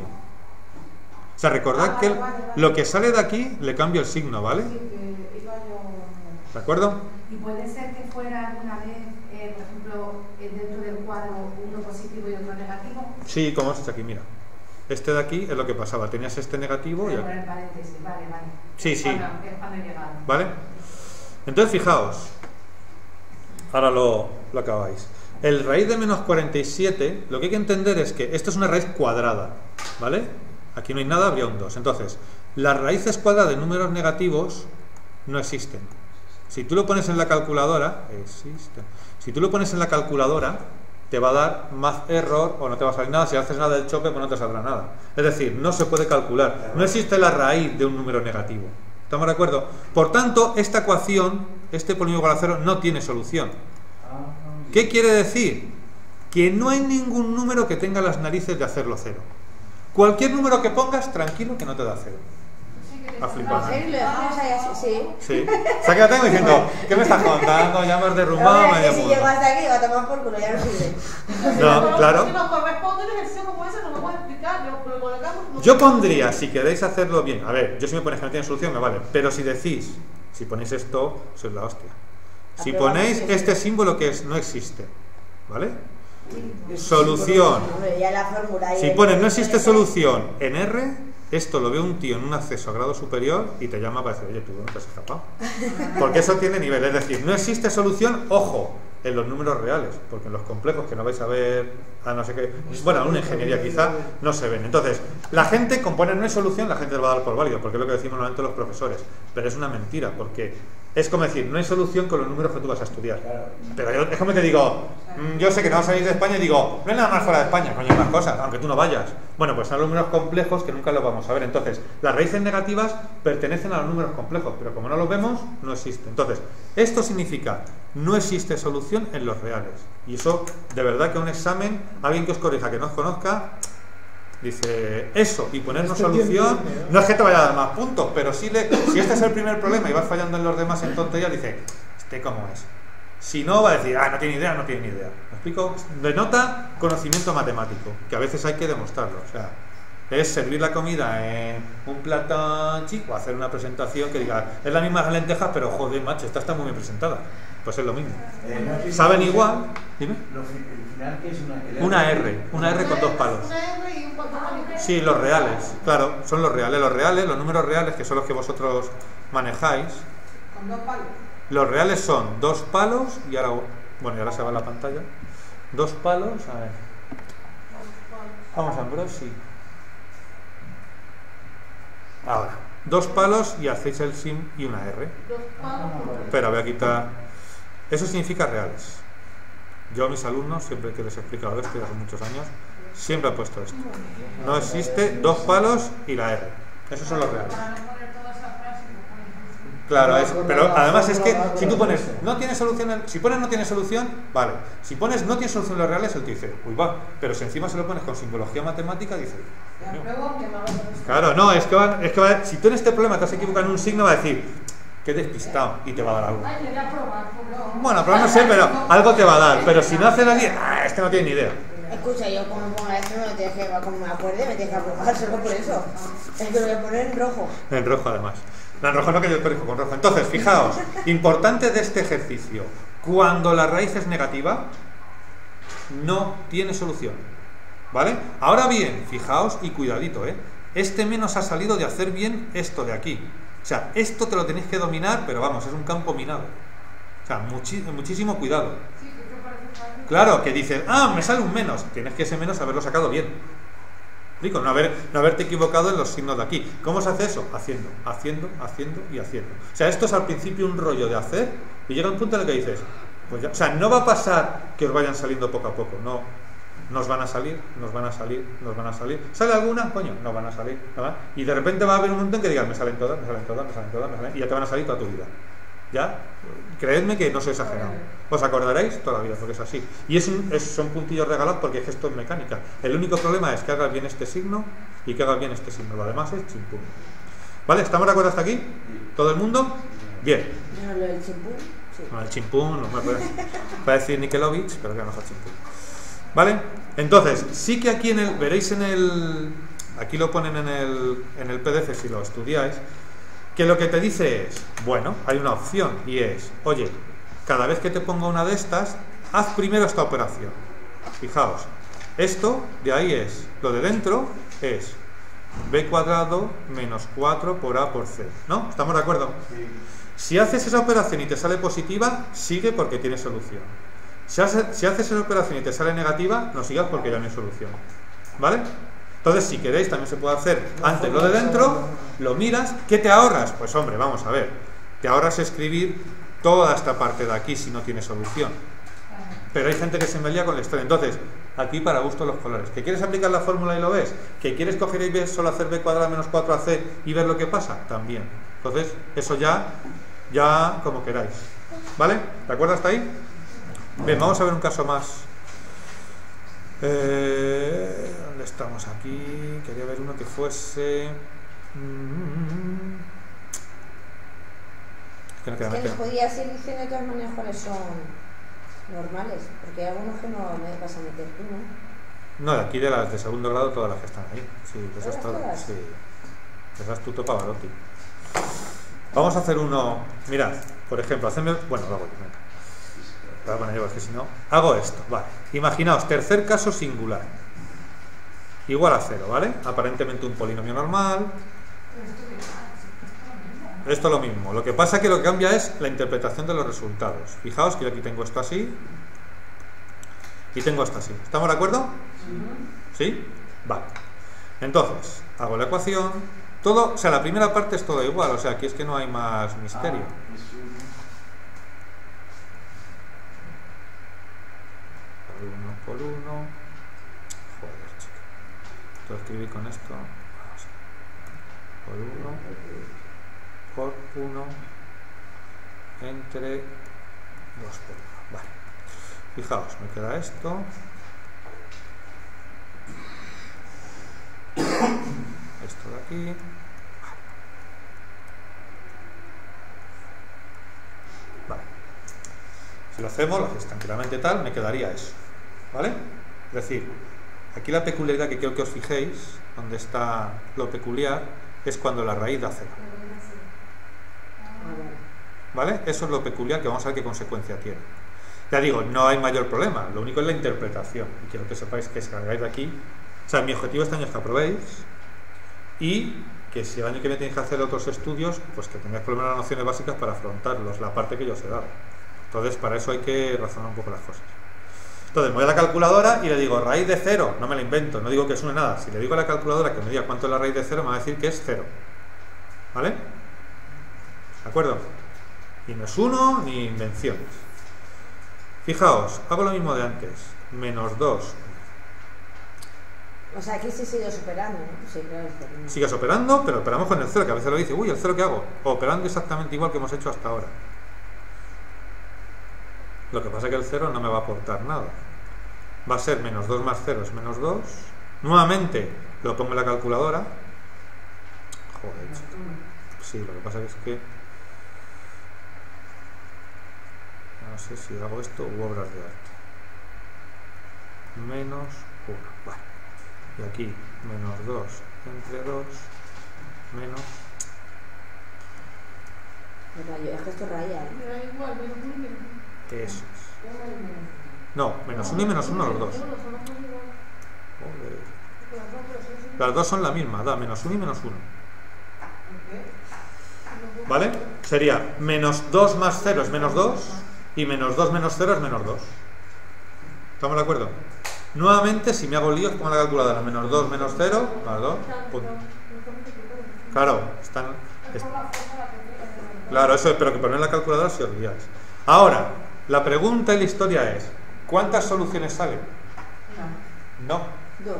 O sea, recordad que lo que sale de aquí le cambio el signo, ¿vale? ¿De acuerdo? Y puede ser que fuera alguna vez, eh, por ejemplo, eh, dentro del cuadro uno positivo y otro negativo. Sí, como es aquí, mira. Este de aquí es lo que pasaba. Tenías este negativo y Por aquí. el paréntesis, vale, vale. Sí, sí. Bueno, es cuando he llegado. ¿Vale? Entonces, fijaos. Ahora lo, lo acabáis. El raíz de menos cuarenta y siete, lo que hay que entender es que esto es una raíz cuadrada, ¿vale? Aquí no hay nada, habría un dos. Entonces, las raíces cuadradas de números negativos no existen. Si tú lo pones en la calculadora, existe. Si tú lo pones en la calculadora, te va a dar más error o no te va a salir nada. Si haces nada del choque, pues no te saldrá nada. Es decir, no se puede calcular. No existe la raíz de un número negativo. ¿Estamos de acuerdo? Por tanto, esta ecuación, este polinomio igual a cero, no tiene solución. ¿Qué quiere decir? Que no hay ningún número que tenga las narices de hacerlo cero. Cualquier número que pongas, tranquilo que no te da cero. A flipar. ¿En serio? ¿Lo dejamos ahí así? Sí. Sí. O sea, que ya tengo diciendo, ¿qué me estás contando? Ya me has derrumbado, Hombre, me es que llamo. si llego hasta aquí, va a tomar por culo, ya no sirve. No, claro. Si nos corresponde el ejercicio como ese, nos lo puedes explicar. Yo, lo colocamos como- Yo pondría, si queréis hacerlo bien, a ver, yo si me ponéis que no tiene solución, me vale, pero si decís, si ponéis esto, sois la hostia. Si ponéis este símbolo que es, no existe, ¿vale? Solución. Hombre, ya la fórmula ahí Si es- pones no existe solución en R, esto lo ve un tío en un acceso a grado superior y te llama para decir, oye, tú no te has escapado. Porque eso tiene nivel, es decir, no existe solución, ojo, en los números reales, porque en los complejos que no vais a ver, a no sé qué, bueno, en una ingeniería quizá, no se ven. Entonces, la gente compone no hay solución, la gente lo va a dar por válido, porque es lo que decimos normalmente los profesores, pero es una mentira, porque es como decir, no hay solución con los números que tú vas a estudiar. Pero yo, es como que digo, mm, yo sé que no vas a salir de España y digo, no hay nada más fuera de España, coño, hay más cosas, aunque tú no vayas. Bueno, pues son los números complejos que nunca los vamos a ver. Entonces, las raíces negativas pertenecen a los números complejos, pero como no los vemos, no existe. Entonces, esto significa, no existe solución en los reales. Y eso, de verdad que un examen, alguien que os corrija, que no os conozca, Dice eso y ponernos Este solución, tiene, ¿no? no es que te vaya a dar más puntos, pero sí le, si este es el primer problema y vas fallando en los demás en tonterías, dice, este cómo es. Si no, va a decir, ah, no tiene idea, no tiene ni idea. ¿Me explico? Denota conocimiento matemático, que a veces hay que demostrarlo. O sea, es servir la comida en un plato chico, hacer una presentación que diga, es la misma lentejas, pero joder, macho, esta está muy bien presentada. Pues es lo mismo. Eh, no sé si Saben no sé- igual, dime. Lo fi- el final que es una, el Una R, una R con dos palos. Una R y un cuadradito. Sí, los reales, claro, son los reales. Los reales, los números reales, que son los que vosotros manejáis, Con dos palos. los reales son dos palos, y ahora, bueno, y ahora se va la pantalla. Dos palos, a ver. Vamos a Ambrosi. Ahora, dos palos y hacéis el sim y una R. Dos palos por tres. Pero voy a quitar. Eso significa reales. Yo a mis alumnos, siempre que les he explicado esto, y hace muchos años, siempre he puesto esto. No existe dos palos y la R. Esos son los reales. Para no poner toda esa frase, lo pones. Claro, es, pero además es que si tú pones no tiene solución, si pones no tiene solución, vale. Si pones no tiene solución los reales, él te dice, uy va. Pero si encima se lo pones con simbología matemática, dice, Ya pruebo que me hagas esto. claro, no, es que, va, es que va, si tú en este problema te has equivocado en un signo, va a decir, qué despistado, y te va a dar algo. Ay, le voy a probar, por favor. Bueno, pero no sé, pero algo te va a dar. Pero si no haces así, ah, este no tiene ni idea. Escucha, yo como ponga esto, me tienes que, como me acuerde, me tienes que aprobar solo por eso. Es que lo voy a poner en rojo. En rojo, además. No, en rojo no, que yo corrijo con rojo. Entonces, fijaos, importante de este ejercicio. Cuando la raíz es negativa, no tiene solución. ¿Vale? Ahora bien, fijaos y cuidadito, ¿eh? Este menos ha salido de hacer bien esto de aquí. O sea, esto te lo tenéis que dominar, pero vamos, es un campo minado. O sea, muchi- muchísimo cuidado. Sí, que esto parece fácil. Claro, que dices, ah, me sale un menos. Tienes que ese menos haberlo sacado bien. Rico, no, haber, no haberte equivocado en los signos de aquí. ¿Cómo se hace eso? Haciendo, haciendo, haciendo y haciendo. O sea, esto es al principio un rollo de hacer y llega un punto en el que dices, pues ya, o sea, no va a pasar que os vayan saliendo poco a poco, no. Nos van a salir, nos van a salir, nos van a salir. ¿Sale alguna? Coño, no van a salir. ¿Verdad? Y de repente va a haber un momento en que digas, me salen todas, me salen todas, me salen todas, me salen, y ya te van a salir toda tu vida. ¿Ya? Creedme que no soy exagerado. Os acordaréis toda la vida, porque es así. Y es un, es, son puntillos regalados porque es que esto es mecánica. El único problema es que hagas bien este signo y que hagas bien este signo. Lo demás es chimpún. ¿Vale? ¿Estamos de acuerdo hasta aquí? ¿Todo el mundo? Bien. No, lo del chimpún, sí. No, el chimpún, no me puede, puede decir Nikelovich, pero que no es el chimpún. ¿Vale? Entonces, sí que aquí en el, veréis en el, aquí lo ponen en el, en el P D F si lo estudiáis, que lo que te dice es, bueno, hay una opción y es, oye, cada vez que te ponga una de estas, haz primero esta operación. Fijaos, esto de ahí es, lo de dentro es b cuadrado menos cuatro por a por c, ¿no? ¿Estamos de acuerdo? Si haces esa operación y te sale positiva, sigue porque tiene solución. Si haces, si haces esa operación y te sale negativa, no sigas porque ya no hay solución. ¿Vale? Entonces, si queréis, también se puede hacer antes lo de dentro, lo miras. ¿Qué te ahorras? Pues hombre, vamos a ver. Te ahorras escribir toda esta parte de aquí si no tiene solución. Pero hay gente que se me lía con la historia. Entonces, aquí para gusto los colores. ¿Que quieres aplicar la fórmula y lo ves? ¿Que quieres coger y ves solo hacer b cuadrado menos cuatro a c y ver lo que pasa? También. Entonces, eso ya, ya como queráis. ¿Vale? ¿De acuerdo hasta ahí? Bien, vamos a ver un caso más. Eh, ¿Dónde estamos aquí? Quería ver uno que fuese... Mm, es que no queda, Es que me les queda. podría ir diciendo de todas maneras cuáles son normales, porque hay algunos que no me vas a meter tú, ¿no? No, de aquí de las de segundo grado, todas las que están ahí. Sí, de esas ¿Todas, todas. todas? Sí. De esas tuto Pavarotti. Vamos a hacer uno. Mirad, por ejemplo, hacedme. Bueno, lo hago yo, venga. Lo voy a poner yo, es que si no. Hago esto, vale. Imaginaos, tercer caso singular. Igual a cero, ¿vale? Aparentemente un polinomio normal. Esto es lo mismo. Lo que pasa es que lo que cambia es la interpretación de los resultados. Fijaos que yo aquí tengo esto así. Y tengo esto así. ¿Estamos de acuerdo? ¿Sí? Vale. Entonces, hago la ecuación. Todo, o sea, la primera parte es todo igual. O sea, aquí es que no hay más misterio. Por uno, por uno. Joder, chico. Lo escribí con esto. Vamos a ver. Por uno. Por uno. Entre dos por uno. Vale. Fijaos, me queda esto. esto de aquí. Vale. Si lo hacemos, lo hacéis tranquilamente tal, me quedaría eso. ¿Vale? Es decir, aquí la peculiaridad que quiero que os fijéis, donde está lo peculiar, es cuando la raíz da cero. ¿Vale? Eso es lo peculiar, que vamos a ver qué consecuencia tiene. Ya digo, no hay mayor problema, lo único es la interpretación. Y quiero que sepáis que si cargáis de aquí, o sea, mi objetivo este año es que aprobéis y que si el año que viene tenéis que hacer otros estudios, pues que tengáis por lo menos las nociones básicas para afrontarlos, la parte que yo os he dado. Entonces, para eso hay que razonar un poco las cosas. Entonces, voy a la calculadora y le digo raíz de cero, no me la invento, no digo que suene nada. Si le digo a la calculadora que me diga cuánto es la raíz de cero, me va a decir que es cero. ¿Vale? ¿De acuerdo? Ni no es uno, ni invenciones. Fijaos, hago lo mismo de antes. Menos dos. O sea, aquí sí sigue superando, ¿no? Sí, claro. Sigues operando, pero operamos con el cero, que a veces lo dice, uy, ¿el cero qué hago? Operando exactamente igual que hemos hecho hasta ahora. Lo que pasa es que el cero no me va a aportar nada. Va a ser menos dos más cero es menos dos. Nuevamente lo pongo en la calculadora. Joder, chico. Sí, lo que pasa es que no sé si hago esto u obras de arte. Menos uno. Vale. Y aquí menos dos entre dos menos. Es que esto raya, ¿eh? Me da igual, menos uno y menos uno. Eso es. No, menos uno y menos uno los dos. Joder. Las dos son la misma, da menos uno y menos uno. ¿Vale? Sería menos dos más cero es menos dos y menos dos menos cero es menos dos. ¿Estamos de acuerdo? Nuevamente, si me hago líos, pongo la calculadora. Menos dos menos cero, más dos. Punto. Claro, están. Es, claro, eso, pero que poner la calculadora si os olvidáis. Ahora, la pregunta y la historia es: ¿cuántas soluciones salen? No. Dos.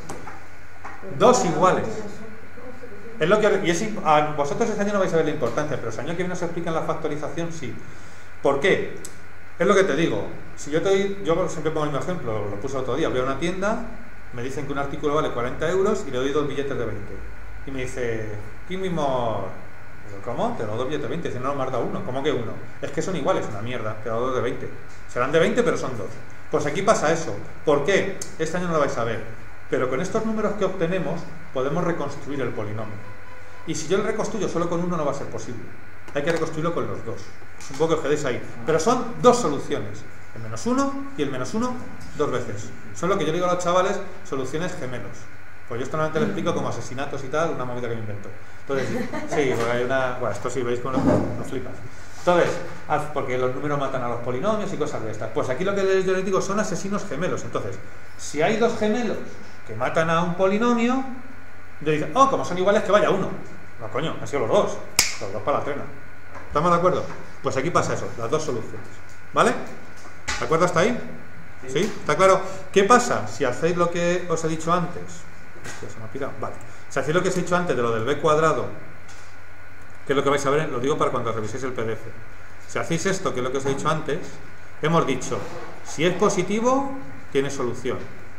Dos iguales. Es lo que, y es, a vosotros este año no vais a ver la importancia, pero el año que viene os explican la factorización, sí. ¿Por qué? Es lo que te digo. Si yo te doy, yo siempre pongo el mismo ejemplo, lo puse el otro día, voy a una tienda, me dicen que un artículo vale cuarenta euros y le doy dos billetes de veinte. Y me dice, ¿qué mismo? ¿Cómo? Te doy dos billetes de veinte. Dice, no, me has dado uno. ¿Cómo que uno? Es que son iguales, una mierda. Te he dado dos de veinte. Serán de veinte, pero son dos. Pues aquí pasa eso. ¿Por qué? Este año no lo vais a ver. Pero con estos números que obtenemos, podemos reconstruir el polinomio. Y si yo lo reconstruyo solo con uno, no va a ser posible. Hay que reconstruirlo con los dos. Es un poco que os quedéis ahí. Pero son dos soluciones. El menos uno y el menos uno dos veces. Son lo que yo digo a los chavales, soluciones gemelos. Pues yo esto normalmente lo explico como asesinatos y tal, una movida que me invento. Entonces, sí, porque hay una... Bueno, esto sí veis con los, los flipas. Entonces, porque los números matan a los polinomios y cosas de estas. Pues aquí lo que yo les digo son asesinos gemelos. Entonces, si hay dos gemelos que matan a un polinomio, yo digo, oh, como son iguales, que vaya uno. No, coño, han sido los dos. Los dos para la trena. ¿Estamos de acuerdo? Pues aquí pasa eso, las dos soluciones. ¿Vale? ¿De acuerdo hasta ahí? ¿Sí? ¿Está claro? ¿Qué pasa si hacéis lo que os he dicho antes? Hostia, se me ha pirado. Vale. Si hacéis lo que os he dicho antes de lo del b cuadrado, que es lo que vais a ver, lo digo para cuando reviséis el P D F. Si hacéis esto, que es lo que os he dicho antes, hemos dicho, si es positivo, tiene solución.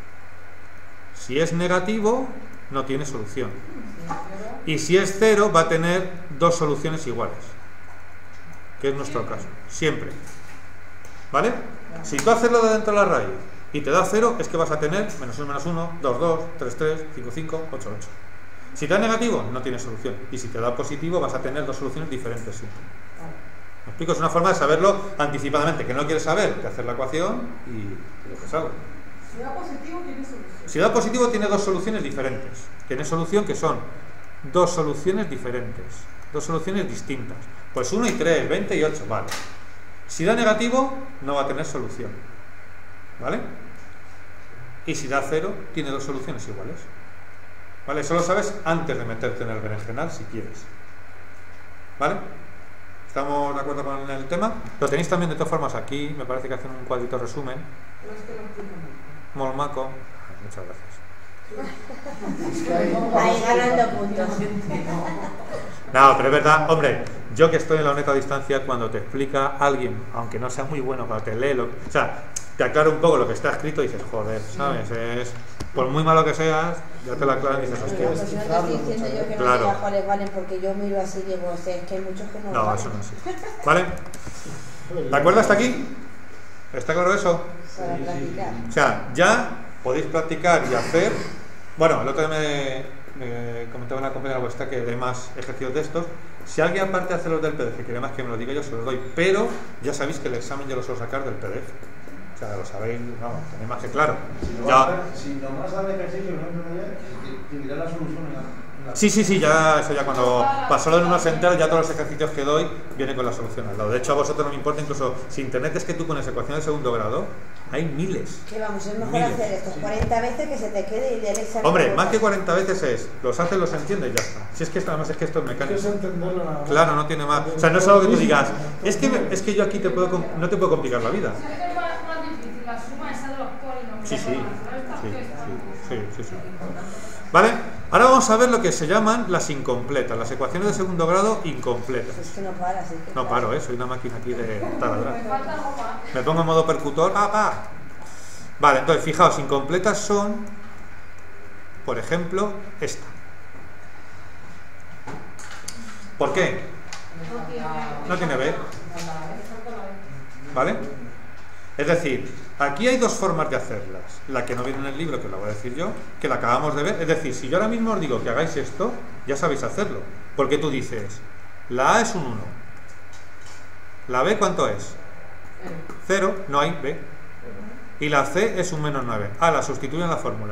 Si es negativo, no tiene solución. Y si es cero, va a tener dos soluciones iguales. Que es nuestro caso. Siempre. ¿Vale? Si tú haces lo de dentro de la raíz y te da cero, es que vas a tener menos uno, menos uno, dos, dos, tres, tres, cinco, cinco, ocho, ocho. Si te da negativo, no tiene solución. Y si te da positivo, vas a tener dos soluciones diferentes siempre. ¿Me explico? Es una forma de saberlo anticipadamente. Que no quieres saber, que hacer la ecuación y lo que salga. Si da positivo, tiene solución. Si da positivo, tiene dos soluciones diferentes. Tiene solución que son dos soluciones diferentes. Dos soluciones distintas. Pues uno y tres, veinte y ocho, vale. Si da negativo, no va a tener solución. ¿Vale? Y si da cero, tiene dos soluciones iguales. ¿Vale? Eso lo sabes antes de meterte en el berenjenal, si quieres. ¿Vale? ¿Estamos de acuerdo con el tema? Lo tenéis también de todas formas aquí, me parece que hacen un cuadrito resumen. Molt maco. Muchas gracias. Ahí ganando puntos. No, pero es verdad, hombre, yo que estoy en la única distancia, cuando te explica alguien, aunque no sea muy bueno, pero te lee lo, o sea, te aclara un poco lo que está escrito y dices, joder, ¿sabes? Es, por muy malo que seas, ya te la aclaran y dices, hostia. Pues no te estoy diciendo yo que no Claro. sé cuáles valen, porque yo miro así y digo, o sea, es que hay muchos que no No, valen. eso no es así. ¿Vale? ¿De acuerdo hasta aquí? ¿Está claro eso? Para practicar. O sea, ya podéis practicar y hacer. Bueno, el otro día me, me comentaba una compañera vuestra que dé más ejercicios de estos. Si alguien aparte de hacer los del P D F quiere más que me lo diga, yo se los doy. Pero ya sabéis que el examen yo lo suelo sacar del P D F. O sea, lo sabéis, vamos, tenéis más que claro. Si no Ya. vas a- Si nomás da de ejercicio, no te dirá la solución en la. en la- Sí, sí, sí, ya eso ya cuando pasó lo de unos enteros, ya todos los ejercicios que doy vienen con la solución al lado. De hecho, a vosotros no me importa, incluso si internet es que tú pones ecuación de segundo grado, hay miles. Que vamos, es mejor Miles. hacer estos cuarenta veces que se te quede y del examen. Hombre, no más que pasa. cuarenta veces es, los haces, los entiendes y ya está. Si es que esto, además es que esto es mecánico. Es entenderlo nada más. Claro, no tiene más. O sea, no es algo que tú digas, es que, me- es que yo aquí te puedo, com- no te puedo complicar la vida. ¿Sabes qué es más, más difícil? La suma esa de los polinomios. Sí, sí, ¿Sabes? sí, Que está- sí, sí, sí, sí. ¿Vale? Ahora vamos a ver lo que se llaman las incompletas, las ecuaciones de segundo grado incompletas. Es que no para, así que. No paro, ¿eh? Soy una máquina aquí de taladrar. Me falta algo más. Me pongo en modo percutor. ¡Pa, pa! Vale, entonces fijaos, incompletas son, por ejemplo, esta. ¿Por qué? No tiene B. ¿Vale? Es decir, aquí hay dos formas de hacerlas. La que no viene en el libro, que la voy a decir yo, que la acabamos de ver. Es decir, si yo ahora mismo os digo que hagáis esto, ya sabéis hacerlo. Porque tú dices, la A es un uno. ¿La B cuánto es? cero, no hay B. Y la C es un menos nueve. Ah, la sustituyo en la fórmula.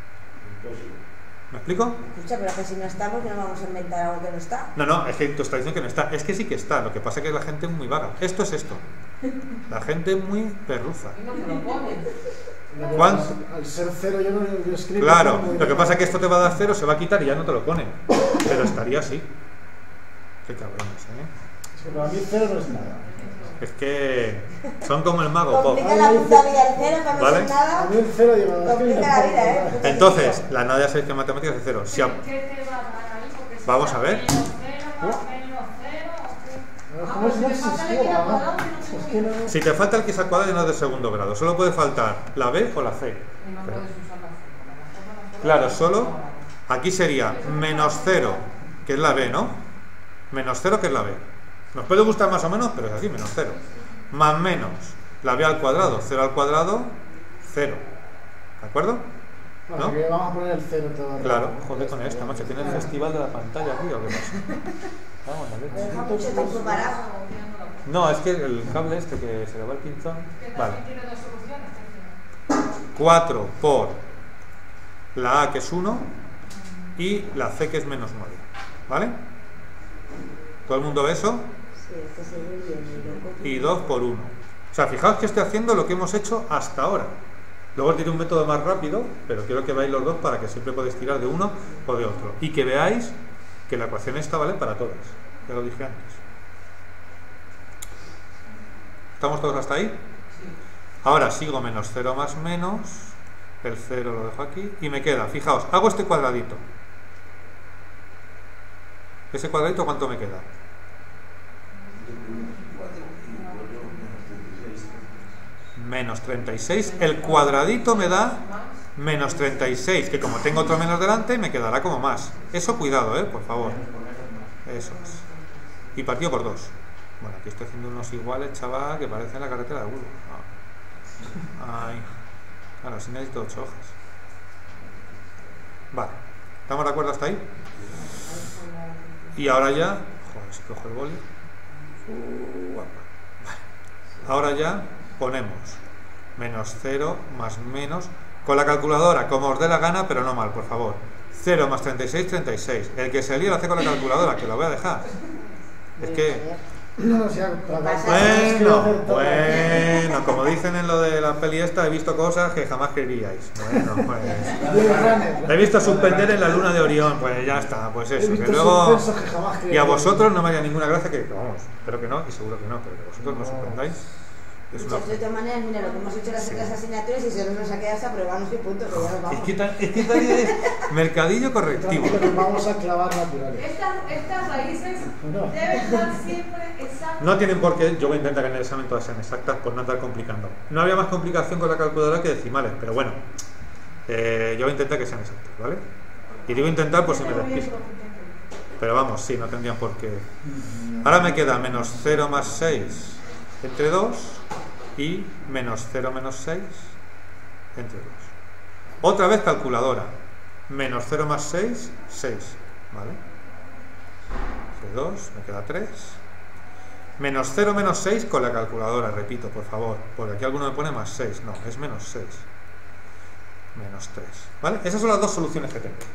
¿Me explico? Escucha, pero que si no estamos, que no vamos a inventar algo que no está. No, no, es que tú estás diciendo que no está. Es que sí que está. Lo que pasa es que la gente es muy vaga. Esto es esto. La gente es muy perruza. Y no me lo pones. ¿Cuánto? Al ser cero yo no yo escribo. Claro, muy lo que bien. pasa es que esto te va a dar cero, se va a quitar y ya no te lo pone. Pero estaría así. Qué cabrones, ¿eh? Es que para mí cero no es nada. Es que son como el mago Pop. Complica la puta vida el cero, para no ¿Vale? ser nada. A mí el cero lleva es que Complica ni la me vida, importa. ¿eh? Entonces, la nada ya sabéis que en matemáticas es cero. Si a- ¿Qué te va a dar ahí? Porque si Vamos está a ver. menos cero, más menos cero, ¿o qué? ¿Cómo es? No existió, mamá. Es que no. Si te falta el x al cuadrado ya no es de segundo grado. Solo puede faltar la B o la C. Y no puedes usar la fórmula. La fórmula solo Claro, es- solo aquí sería menos cero, que es la B, ¿no? Menos cero, que es la B. Nos puede gustar más o menos, pero es así, menos cero. Más menos la B al cuadrado, cero al cuadrado, cero. ¿De acuerdo? Bueno, ¿No? que vamos a poner el cero todo. el Claro, rato. joder con esta, macho. ¿Tiene el festival de la pantalla aquí o qué pasa? Vamos a ver. Deja mucho tiempo parado. No, es que el cable este que se le va el pinzón. Que Vale. también tiene dos soluciones. ¿qué tiene? cuatro por la A, que es uno, y la C, que es menos nueve. ¿Vale? ¿Todo el mundo ve eso? Sí, este se ve bien, y loco. Y dos por uno. O sea, fijaos que estoy haciendo lo que hemos hecho hasta ahora. Luego os diré un método más rápido, pero quiero que veáis los dos para que siempre podáis tirar de uno o de otro. Y que veáis que la ecuación esta vale para todas. Ya lo dije antes. ¿Estamos todos hasta ahí? Ahora sigo menos cero más menos. El cero lo dejo aquí. Y me queda, fijaos, hago este cuadradito. ¿Ese cuadradito cuánto me queda? Menos treinta y seis. El cuadradito me da menos treinta y seis, que como tengo otro menos delante, me quedará como más. Eso cuidado, ¿eh? Por favor. Eso es. Y partido por dos. Bueno, aquí estoy haciendo unos iguales, chaval, que parecen la carretera de Burgos. Ah. Ay. Claro, si necesito ocho hojas. Vale. ¿Estamos de acuerdo hasta ahí? Y ahora ya... Joder, si cojo el boli. Uh, vale. Ahora ya ponemos menos cero más menos. Con la calculadora, como os dé la gana, pero no mal, por favor. cero más treinta y seis, treinta y seis. El que se líe lo hace con la calculadora, que la voy a dejar. Es que... No, si hago- Bueno, bueno, como dicen en lo de la peli esta, he visto cosas que jamás creeríais. Bueno, pues... He visto suspender en la luna de Orión, pues ya está, pues He eso, visto que luego... suspensos que jamás Y a creería. vosotros no me haría ninguna gracia que, vamos, espero que no, y seguro que no, pero que vosotros no suspendáis. Es una... Muchas de todas maneras, mira, lo que hemos hecho las otras asignaturas y si no nos ha quedado hasta aprobarnos y punto, que ya nos Es vamos. que, tal- es que tal es mercadillo correctivo. Tranquilo, que vamos a clavar naturales. Estas, estas raíces No. deben dar siempre exactamente No tienen por qué, yo voy a intentar que en el examen todas sean exactas por no andar complicando. No había más complicación con la calculadora que decimales, pero bueno, eh, yo voy a intentar que sean exactas, ¿vale? Y digo intentar por si me despisto. Pero vamos, sí, no tendrían por qué. Ahora me queda menos cero más seis entre dos y menos cero menos seis entre dos. Otra vez calculadora. Menos cero más seis, seis, ¿vale? dos, me queda tres. Menos cero menos seis con la calculadora, repito, por favor, porque aquí alguno me pone más seis, no, es menos seis. Menos tres, ¿vale? Esas son las dos soluciones que tengo.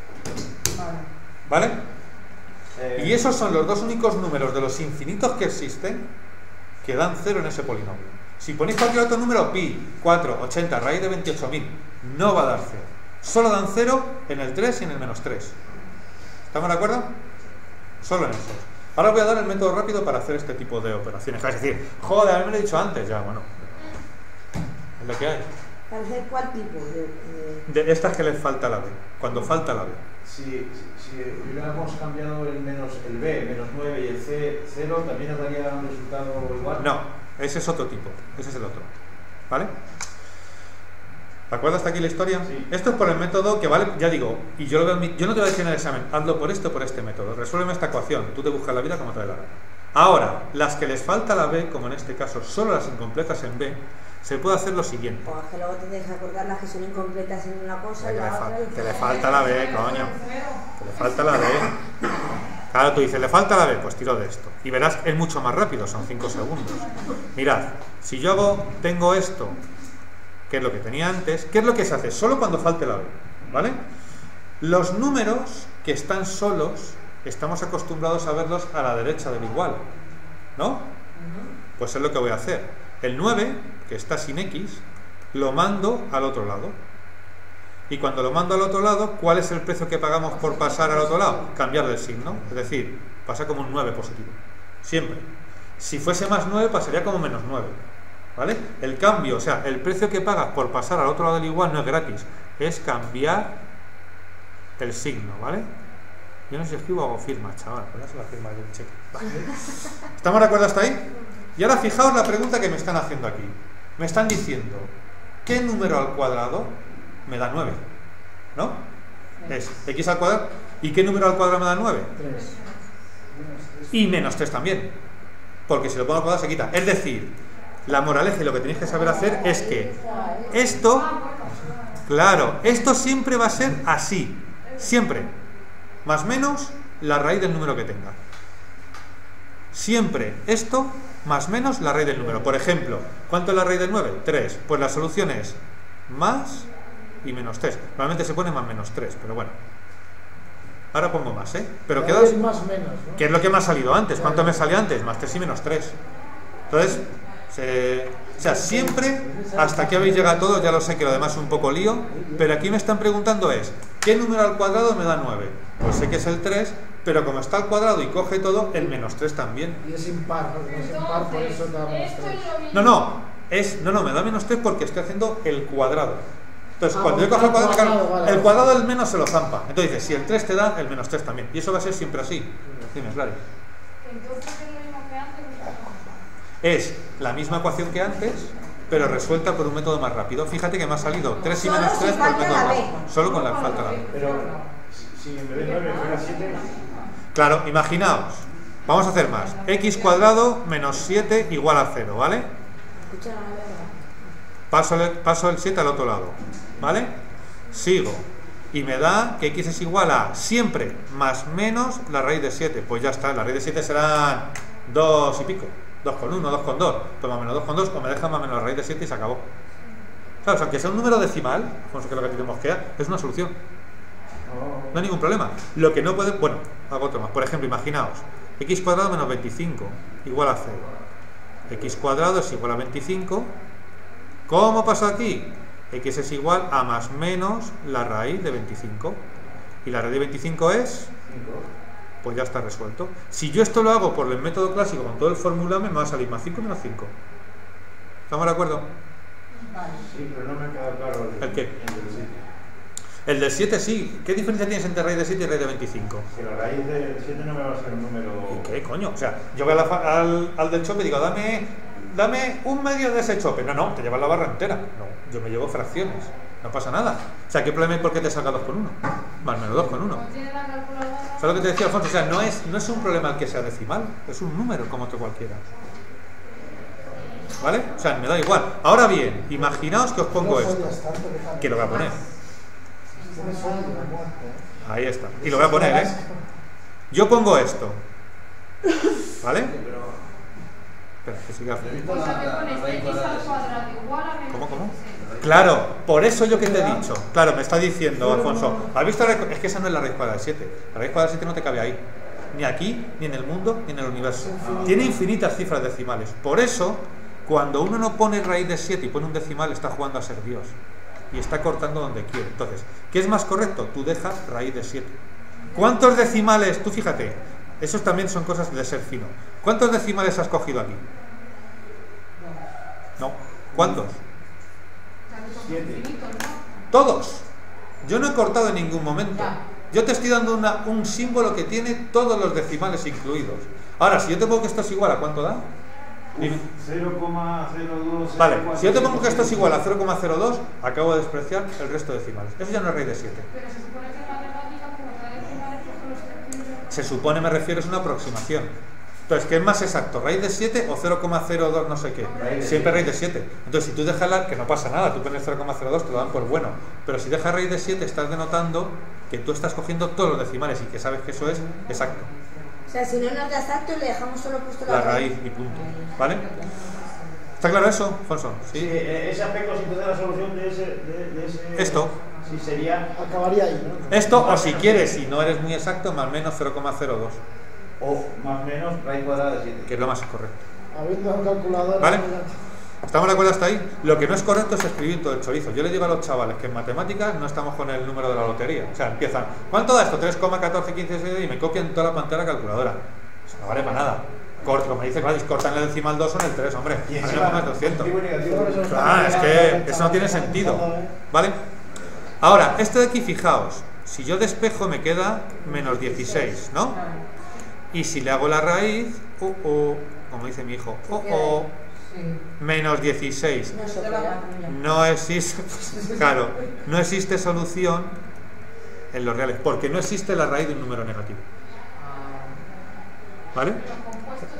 ¿Vale? Eh, y esos son los dos únicos números de los infinitos que existen que dan cero en ese polinomio. Si ponéis cualquier otro número, pi, cuatro, ochenta, raíz de veintiocho mil, no va a dar cero. Solo dan cero en el tres y en el menos tres. ¿Estamos de acuerdo? Solo en esos. Ahora voy a dar el método rápido para hacer este tipo de operaciones. Es decir, joder, a mí me lo he dicho antes, ya, bueno. Es lo que hay. ¿Para hacer cuál tipo? De, de... de estas que les falta la B. Cuando falta la B. Si, si, si hubiéramos cambiado el menos el B, menos nueve y el C, cero, ¿también nos daría un resultado igual? No, ese es otro tipo. Ese es el otro. ¿Vale? ¿Te acuerdas hasta aquí la historia? Sí. Esto es por el método que vale, ya digo, y yo, lo veo, yo no te voy a decir en el examen, hazlo por esto o por este método, resuélveme esta ecuación, tú te buscas la vida como te dé la gana. Ahora, las que les falta la B, como en este caso, solo las incompletas en B, se puede hacer lo siguiente. Pues que luego te dejas acordar las que son incompletas en una cosa Que, y la le, otra. fa que le falta la B, coño. Que le falta la B. Claro, tú dices, le falta la B, pues tiro de esto. Y verás que es mucho más rápido, son cinco segundos. Mirad, si yo hago, tengo esto, que es lo que tenía antes, ¿qué es lo que se hace? Solo cuando falte la B, ¿vale? Los números que están solos, estamos acostumbrados a verlos a la derecha del igual, ¿no? Pues es lo que voy a hacer. El nueve, que está sin X, lo mando al otro lado. Y cuando lo mando al otro lado, ¿cuál es el precio que pagamos por pasar al otro lado? Cambiar el signo, es decir, pasa como un nueve positivo, siempre. Si fuese más nueve, pasaría como menos nueve. ¿Vale? El cambio, o sea, el precio que pagas por pasar al otro lado del igual no es gratis, es cambiar el signo, ¿vale? Yo no sé si escribo o hago firma, chaval, pues ya se la firma del cheque. Vale. ¿Estamos de acuerdo hasta ahí? Y ahora fijaos la pregunta que me están haciendo aquí. Me están diciendo, ¿qué número al cuadrado me da nueve? ¿No? Es x al cuadrado. ¿Y qué número al cuadrado me da nueve? tres. Y menos tres también. Porque si lo pongo al cuadrado se quita. Es decir, la moraleja y lo que tenéis que saber hacer es que esto, claro, esto siempre va a ser así, siempre, más menos la raíz del número que tenga. Siempre esto más menos la raíz del número. Por ejemplo, ¿cuánto es la raíz del nueve? tres. Pues la solución es más y menos tres. Normalmente se pone más menos tres, pero bueno. Ahora pongo más, ¿eh? Pero queda más menos, ¿no? ¿Qué es lo que me ha salido antes? ¿Cuánto me salió antes? Más tres y menos tres. Entonces, se, o sea, siempre, hasta aquí habéis llegado todos, ya lo sé que lo demás es un poco lío, pero aquí me están preguntando es, ¿qué número al cuadrado me da nueve? Pues sé que es el tres, pero como está al cuadrado y coge todo, el menos tres también. Y es impar, porque es impar, por eso te da menos Esto tres. es lo mismo. No, no, es, no, no, me da menos tres porque estoy haciendo el cuadrado. Entonces, Ah, cuando yo pues cojo el cuadrado, cuadrado, claro, vale. el cuadrado del menos se lo zampa. Entonces dice, si el tres te da, el menos tres también. Y eso va a ser siempre así. Dime, claro. Entonces es lo mismo que antes. Es la misma ecuación que antes, pero resuelta por un método más rápido. Fíjate que me ha salido tres y Solo menos si tres por el falta método la más. B. Solo con la falta la B. Pero si, si en vez de nueve fuera siete, Claro, imaginaos. Vamos a hacer más. X cuadrado menos siete igual a cero, ¿vale? Escucha, no me veo. Paso el, paso el siete al otro lado, ¿vale? Sigo. Y me da que x es igual a siempre más menos la raíz de siete. Pues ya está, la raíz de siete serán dos y pico. dos con uno, dos con dos. Pues más o menos dos con dos, o me deja más o menos la raíz de siete y se acabó. Claro, o sea, aunque sea un número decimal, como sé que es lo que tenemos que dar, es una solución. No hay ningún problema. Lo que no puede... Bueno, hago otro más. Por ejemplo, imaginaos, x cuadrado menos veinticinco igual a cero. X cuadrado es igual a veinticinco. ¿Cómo pasa aquí? X es igual a más menos la raíz de veinticinco. ¿Y la raíz de veinticinco es? Pues ya está resuelto. Si yo esto lo hago por el método clásico con todo el formulame, me va a salir más cinco menos cinco. ¿Estamos de acuerdo? sí, pero no me ha quedado claro ¿El qué? el del siete. El del siete sí. ¿Qué diferencia tienes entre raíz de siete y raíz de veinticinco? Si la raíz del siete no me va a ser un número... ¿Y qué coño? O sea, yo voy a la fa- al, al del chope y digo, dame, dame un medio de ese chope. No, no, te llevas la barra entera. No, yo me llevo fracciones. No pasa nada. O sea, ¿qué problema hay por qué te salga dos con uno? Más menos dos con uno. Como tiene la calculadora. ¿Sabes lo que te decía, Alfonso? O sea, no es, no es un problema el que sea decimal, es un número como otro cualquiera. ¿Vale? O sea, me da igual. Ahora bien, imaginaos que os pongo esto. Que lo voy a poner. Ahí está. Y lo voy a poner, ¿eh? Yo pongo esto. ¿Vale? Espera, que siga. O sea, que pones x al cuadrado igual a menos ¿Cómo, cómo? dieciséis. Claro, por eso yo que te he dicho. Claro, me está diciendo Alfonso. ¿Has visto la raíz? Es que esa no es la raíz cuadrada de siete. La raíz cuadrada de siete no te cabe ahí. Ni aquí, ni en el mundo, ni en el universo. Tiene infinitas cifras decimales. Por eso, cuando uno no pone raíz de siete y pone un decimal, está jugando a ser Dios. Y está cortando donde quiere. Entonces, ¿qué es más correcto? Tú dejas raíz de siete. ¿Cuántos decimales? Tú fíjate, esos también son cosas de ser fino. ¿Cuántos decimales has cogido aquí? No. ¿Cuántos? Siete. Todos. Yo no he cortado en ningún momento. Yo te estoy dando una, un símbolo que tiene todos los decimales incluidos. Ahora, si yo te pongo que esto es igual, ¿a cuánto da? Dime. cero coma cero dos. Vale, si yo te pongo que esto es igual a cero coma cero dos, acabo de despreciar el resto de decimales. Eso ya no es raíz de siete. Pero se supone que en matemáticas, como cada decimal es por los ejercicios. Se supone, me refiero, es una aproximación. Entonces, ¿qué es más exacto? ¿Raíz de siete o cero coma cero dos no sé qué? Raíz de Siempre siete. raíz de siete. Entonces, si tú dejas la... que no pasa nada, tú pones cero coma cero dos, te lo dan por bueno. Pero si dejas raíz de siete, estás denotando que tú estás cogiendo todos los decimales y que sabes que eso es exacto. O sea, si no nos da exacto, le dejamos solo puesto la, La raíz y punto. ¿Vale? ¿Está claro eso, Alfonso? Sí, ¿Sí? eh, ese aspecto, si te da la solución de ese, de, de ese... Esto. Sí, sería... Acabaría ahí, ¿no? Esto, o si quieres, si no eres muy exacto, más o menos cero coma cero dos, O más o menos raíz cuadrada de siete. que es lo más correcto. Habiendo un calculador. ¿Vale? ¿Estamos de acuerdo hasta ahí? Lo que no es correcto es escribir todo el chorizo. Yo le digo a los chavales que en matemáticas no estamos con el número de la lotería. O sea, empiezan, ¿cuánto da esto? tres coma catorce quince dieciséis y me copian toda la pantalla de la calculadora. Eso no vale para nada. Corto, como dice Gladys, cortan el decimal dos o en el tres, hombre. Y A mí me encima, pongas doscientos. positivo y negativo. Claro, es que eso no tiene sentido. ¿Vale? Ahora, este de aquí, fijaos, si yo despejo me queda menos dieciséis, ¿no? Y si le hago la raíz, oh, oh, como dice mi hijo, oh, oh, menos dieciséis. No se opera. No existe, claro, no existe solución en los reales, porque no existe la raíz de un número negativo. ¿Vale? Los compuestos.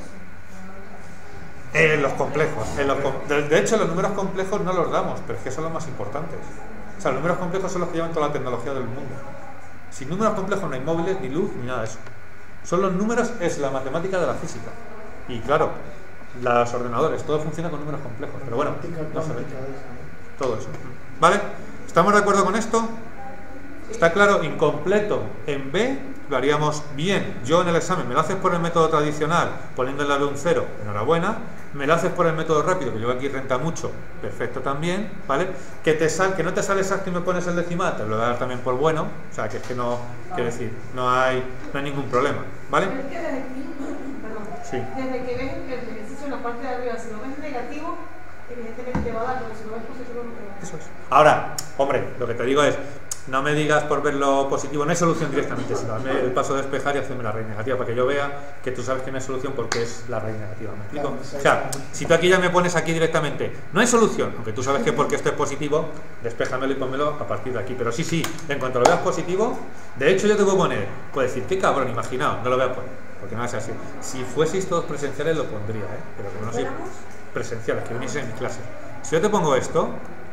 En los complejos. En los com- de, de hecho, los números complejos no los damos, pero es que son los más importantes. O sea, los números complejos son los que llevan toda la tecnología del mundo. Sin números complejos no hay móviles, ni luz, ni nada de eso. Son los números, es la matemática de la física. Y claro, los ordenadores, todo funciona con números complejos. Pero bueno, no se ve. Todo eso. ¿Vale? ¿Estamos de acuerdo con esto? ¿Está claro? Incompleto en B lo haríamos bien. Yo en el examen me lo haces por el método tradicional, poniéndole a B un cero, enhorabuena. Me lo haces por el método rápido, que yo aquí renta mucho, perfecto también, ¿vale? Que te sal, que no te sale exacto y me pones el decimal, te lo voy a dar también por bueno. O sea, que es que no, quiero decir, no hay, no hay ningún problema, ¿vale? Pero es que desde aquí, perdón, Sí. desde que ves el ejercicio en la parte de arriba, si lo ves negativo, evidentemente te va a dar, pero si lo ves positivo, no te va a dar. Eso es. Ahora, hombre, lo que te digo es, no me digas por verlo positivo, no hay solución directamente, sino dame el paso de despejar y hacerme la raíz negativa para que yo vea que tú sabes que no hay solución porque es la raíz negativa, ¿me explico? O sea, si tú aquí ya me pones aquí directamente, no hay solución, aunque tú sabes que porque esto es positivo, despéjamelo y pónmelo a partir de aquí, pero sí, sí, en cuanto lo veas positivo, de hecho yo te puedo poner, puedo decir, qué cabrón, imaginaos, no lo voy a poner, porque no es así. Si fueseis todos presenciales lo pondría, ¿eh? Pero como no sois presenciales, que vinieseis en mi clase. Si yo te pongo esto,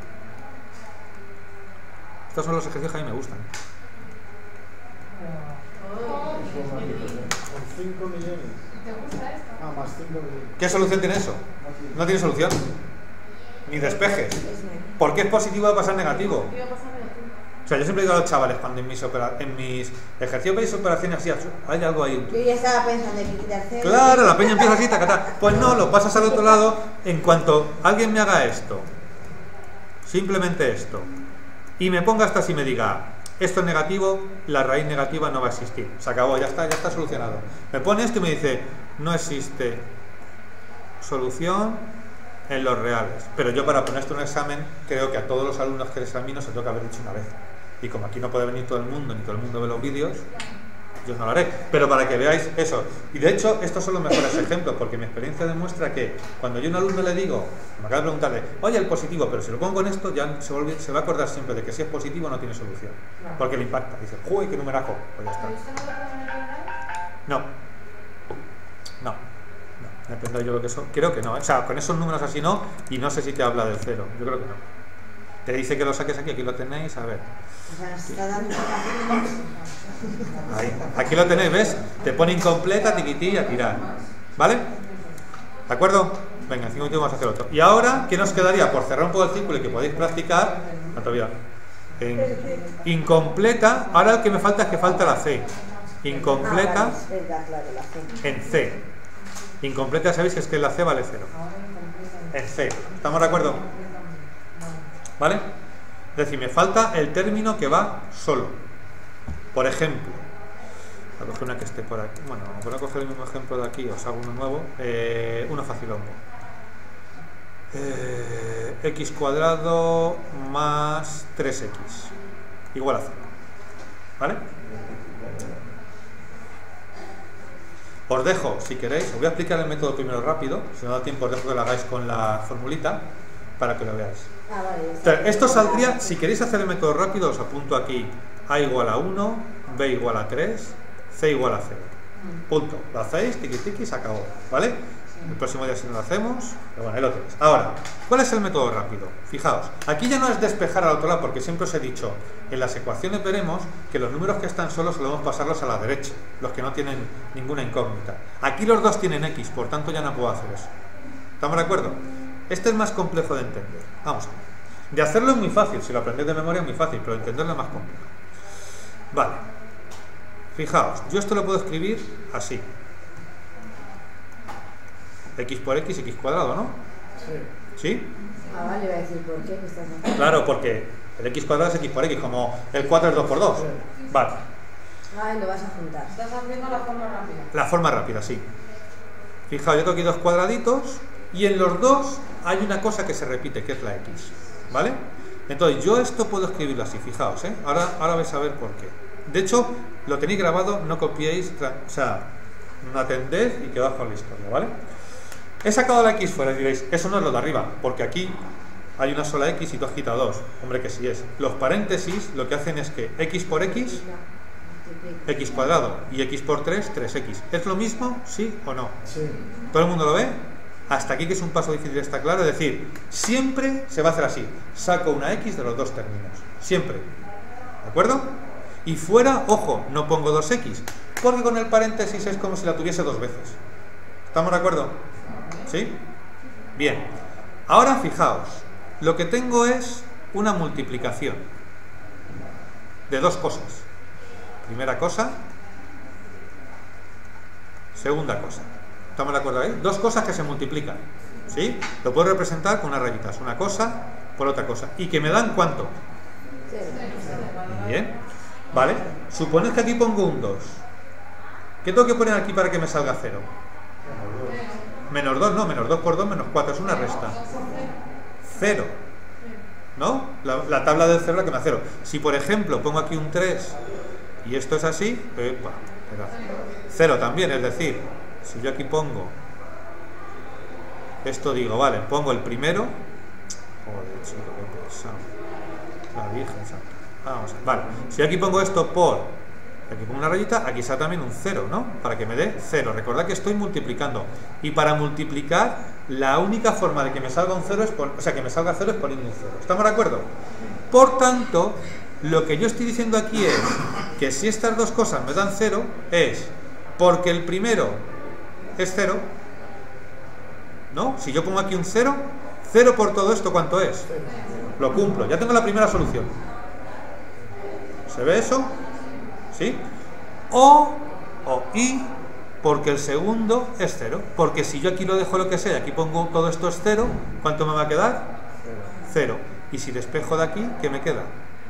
estos son los ejercicios que a mí me gustan. Con cinco millones. ¿Te gusta esto? Ah, más cinco millones. ¿Qué solución tiene eso? No tiene solución. Ni despejes. ¿Por qué es positivo va a pasar negativo? ¿Qué iba a pasar negativo? O sea, yo siempre digo a los chavales cuando en mis, opera en mis ejercicios veis operaciones así, hay algo ahí. Yo ya estaba pensando en quitar cero. Claro, la peña empieza así, tacata. Pues no, lo pasas al otro lado en cuanto alguien me haga esto. Simplemente esto. Y me ponga hasta así y me diga, esto es negativo, la raíz negativa no va a existir. Se acabó, ya está, ya está solucionado. Me pone esto y me dice, no existe solución en los reales. Pero yo para poner esto en un examen, creo que a todos los alumnos que examino se tengo que haber dicho una vez. Y como aquí no puede venir todo el mundo, ni todo el mundo ve los vídeos, yo no lo haré. Pero para que veáis eso. Y de hecho, estos son los mejores ejemplos, porque mi experiencia demuestra que cuando yo a un alumno le digo, me acaba de preguntarle, oye, el positivo, pero si lo pongo en esto, ya se, vuelve, se va a acordar siempre de que si es positivo no tiene solución. Porque le impacta. Dice, uy, qué numerajo. Pues ya está. ¿Pero esto no lo pueden meter en No. No. No. Depende yo lo que eso. Creo que no. ¿eh? O sea, con esos números así no. Y no sé si te habla del cero. Yo creo que no. Te dice que lo saques aquí. Aquí lo tenéis. A ver. O sea, nos está dando información. Ahí. Aquí lo tenéis, ¿ves? Te pone incompleta, tiquití y a tirar. ¿Vale? ¿De acuerdo? Venga, en cinco minutos vamos a hacer otro. Y ahora, ¿qué nos quedaría? Por cerrar un poco el círculo y que podéis practicar. No, todavía. En incompleta. Ahora el que me falta es que falta la C. Incompleta. Ah, vale, es verdad, claro, la C. En C. Incompleta, sabéis que es que la C vale cero. En C. ¿Estamos de acuerdo? ¿Vale? Es decir, me falta el término que va solo. Por ejemplo, voy a coger una que esté por aquí. Bueno, voy a coger el mismo ejemplo de aquí, os hago uno nuevo. Eh, uno facilongo. Eh, x cuadrado más tres x igual a cero. ¿Vale? Os dejo, si queréis, os voy a explicar el método primero rápido, si no da tiempo os dejo que lo hagáis con la formulita para que lo veáis. Ah, vale, Entonces, esto saldría, si queréis hacer el método rápido, os apunto aquí a igual a uno, b igual a tres, c igual a cero. Punto. Lo hacéis, tiqui tiqui, se acabó. ¿Vale? El próximo día si no lo hacemos, pero bueno, ahí lo tenéis. Ahora, ¿cuál es el método rápido? Fijaos, aquí ya no es despejar al otro lado, porque siempre os he dicho, en las ecuaciones veremos que los números que están solos solemos pasarlos a la derecha, los que no tienen ninguna incógnita. Aquí los dos tienen x, por tanto ya no puedo hacer eso. ¿Estamos de acuerdo? Este es más complejo de entender. Vamos a ver. De hacerlo es muy fácil, si lo aprendéis de memoria es muy fácil, pero de entenderlo es más complejo. Vale. Fijaos, yo esto lo puedo escribir así. X por x, x cuadrado, ¿no? Sí. ¿Sí? Ah, vale, iba a decir, ¿por qué? ¿Qué estás haciendo? Claro, porque el x cuadrado es x por x, como el cuatro es dos por dos. Vale. Ah, y lo vas a juntar. Estás haciendo la forma rápida. La forma rápida, sí. Fijaos, yo tengo aquí dos cuadraditos y en los dos hay una cosa que se repite, que es la x. ¿Vale? Entonces, yo esto puedo escribirlo así, fijaos, ¿eh? Ahora, ahora vais a ver por qué. De hecho, lo tenéis grabado, no copiéis, o sea, no atendéis y quedaos con la historia, ¿vale? He sacado la x fuera y diréis, eso no es lo de arriba, porque aquí hay una sola x y tú has quitado dos. Hombre, que sí es. Los paréntesis lo que hacen es que x por x, x cuadrado, y x por tres, tres x. ¿Es lo mismo? ¿Sí o no? Sí. ¿Todo el mundo lo ve? Hasta aquí, que es un paso difícil, está claro. Es decir, siempre se va a hacer así. Saco una x de los dos términos. Siempre. ¿De acuerdo? Y fuera, ojo, no pongo dos x, porque con el paréntesis es como si la tuviese dos veces. ¿Estamos de acuerdo? ¿Sí? Bien. Ahora fijaos, lo que tengo es una multiplicación de dos cosas. Primera cosa, segunda cosa. ¿Estamos de acuerdo ahí? Dos cosas que se multiplican. ¿Sí? Lo puedo representar con unas rayitas. Una cosa por otra cosa. ¿Y que me dan cuánto? Bien. ¿Vale? Suponed que aquí pongo un dos. ¿Qué tengo que poner aquí para que me salga cero? Menos dos, no, menos dos por dos, menos cuatro, es una resta. Cero. ¿No? La, la tabla del cero es la que me da cero. Si por ejemplo pongo aquí un tres y esto es así, eh, bueno, cero también, es decir, si yo aquí pongo esto, digo, vale, pongo el primero. Joder, chico, qué pesado. La Virgen Santa. Vamos a ver, vale. Si aquí pongo esto por, aquí pongo una rayita, aquí está también un cero, ¿no? Para que me dé cero. Recordad que estoy multiplicando. Y para multiplicar, la única forma de que me salga un cero es por, o sea, que me salga cero es poniendo un cero. ¿Estamos de acuerdo? Por tanto, lo que yo estoy diciendo aquí es que si estas dos cosas me dan cero, es porque el primero es cero, ¿no? Si yo pongo aquí un cero, cero por todo esto, ¿cuánto es? Lo cumplo. Ya tengo la primera solución. ¿Se ve eso? ¿Sí? O, o y, porque el segundo es cero. Porque si yo aquí lo dejo lo que sea y aquí pongo todo esto es cero, ¿cuánto me va a quedar? Cero. Y si despejo de aquí, ¿qué me queda?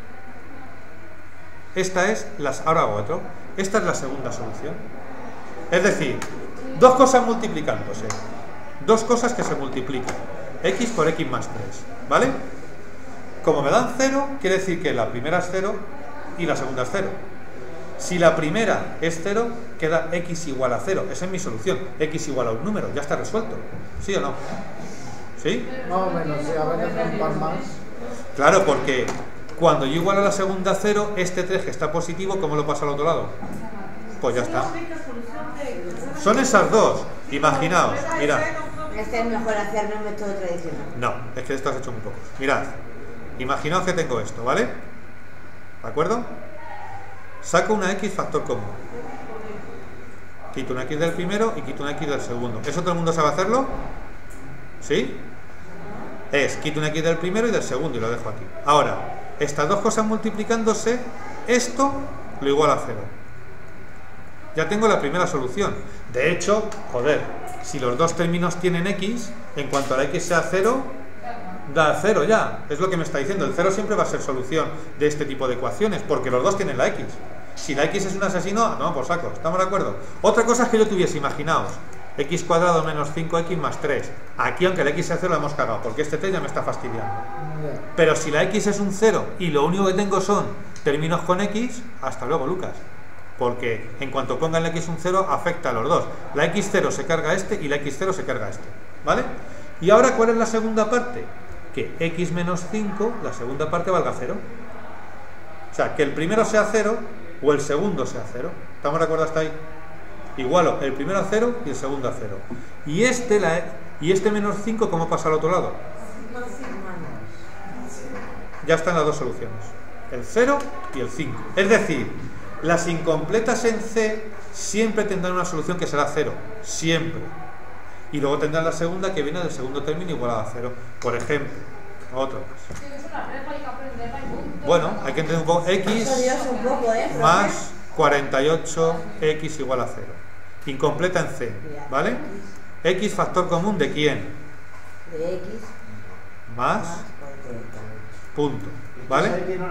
Esta es, las, ahora hago otro. Esta es la segunda solución. Es decir, dos cosas multiplicándose. Dos cosas que se multiplican. X por x más tres. ¿Vale? Como me dan cero, quiere decir que la primera es cero y la segunda es cero. Si la primera es cero, queda x igual a cero. Esa es mi solución. X igual a un número. Ya está resuelto. ¿Sí o no? ¿Sí? Más o menos, sí, a veces un par más. Claro, porque cuando yo igualo a la segunda a cero, este tres que está positivo, ¿cómo lo pasa al otro lado? Pues ya está. Son esas dos. Imaginaos. Mirad. Este es mejor hacerlo en método tradicional. No, es que esto has hecho muy poco. Mirad. Imaginaos que tengo esto, ¿vale? ¿De acuerdo? Saco una x factor común. Quito una x del primero y quito una x del segundo. ¿Eso todo el mundo sabe hacerlo? ¿Sí? Es, quito una x del primero y del segundo y lo dejo aquí. Ahora, estas dos cosas multiplicándose, esto lo igual a cero. Ya tengo la primera solución. De hecho, joder, si los dos términos tienen x, en cuanto a la x sea cero, da cero ya. Es lo que me está diciendo. El cero siempre va a ser solución de este tipo de ecuaciones, porque los dos tienen la x. Si la x es un asesino, no, por saco. ¿Estamos de acuerdo? Otra cosa es que yo tuviese, imaginaos, x cuadrado menos cinco x más tres. Aquí, aunque la x sea cero, la hemos cagado, porque este tres ya me está fastidiando. Pero si la x es un cero y lo único que tengo son términos con x, hasta luego, Lucas. Porque en cuanto pongan la x un cero, afecta a los dos. La x cero se carga a este y la x cero se carga a este. ¿Vale? Y ahora, ¿cuál es la segunda parte? Que x menos cinco, la segunda parte valga cero. O sea, que el primero sea cero o el segundo sea cero. ¿Estamos de acuerdo hasta ahí? Igualo el primero a cero y el segundo a cero. Y este, la, y este menos cinco, ¿cómo pasa al otro lado? Ya están las dos soluciones. El cero y el cinco. Es decir, las incompletas en C siempre tendrán una solución que será cero. Siempre. Y luego tendrán la segunda que viene del segundo término igualada a cero. Por ejemplo, otro más. Bueno, hay que entender un poco. X más cuarenta y ocho x igual a cero. Incompleta en C, ¿vale? X factor común ¿de quién? De x más punto, ¿vale?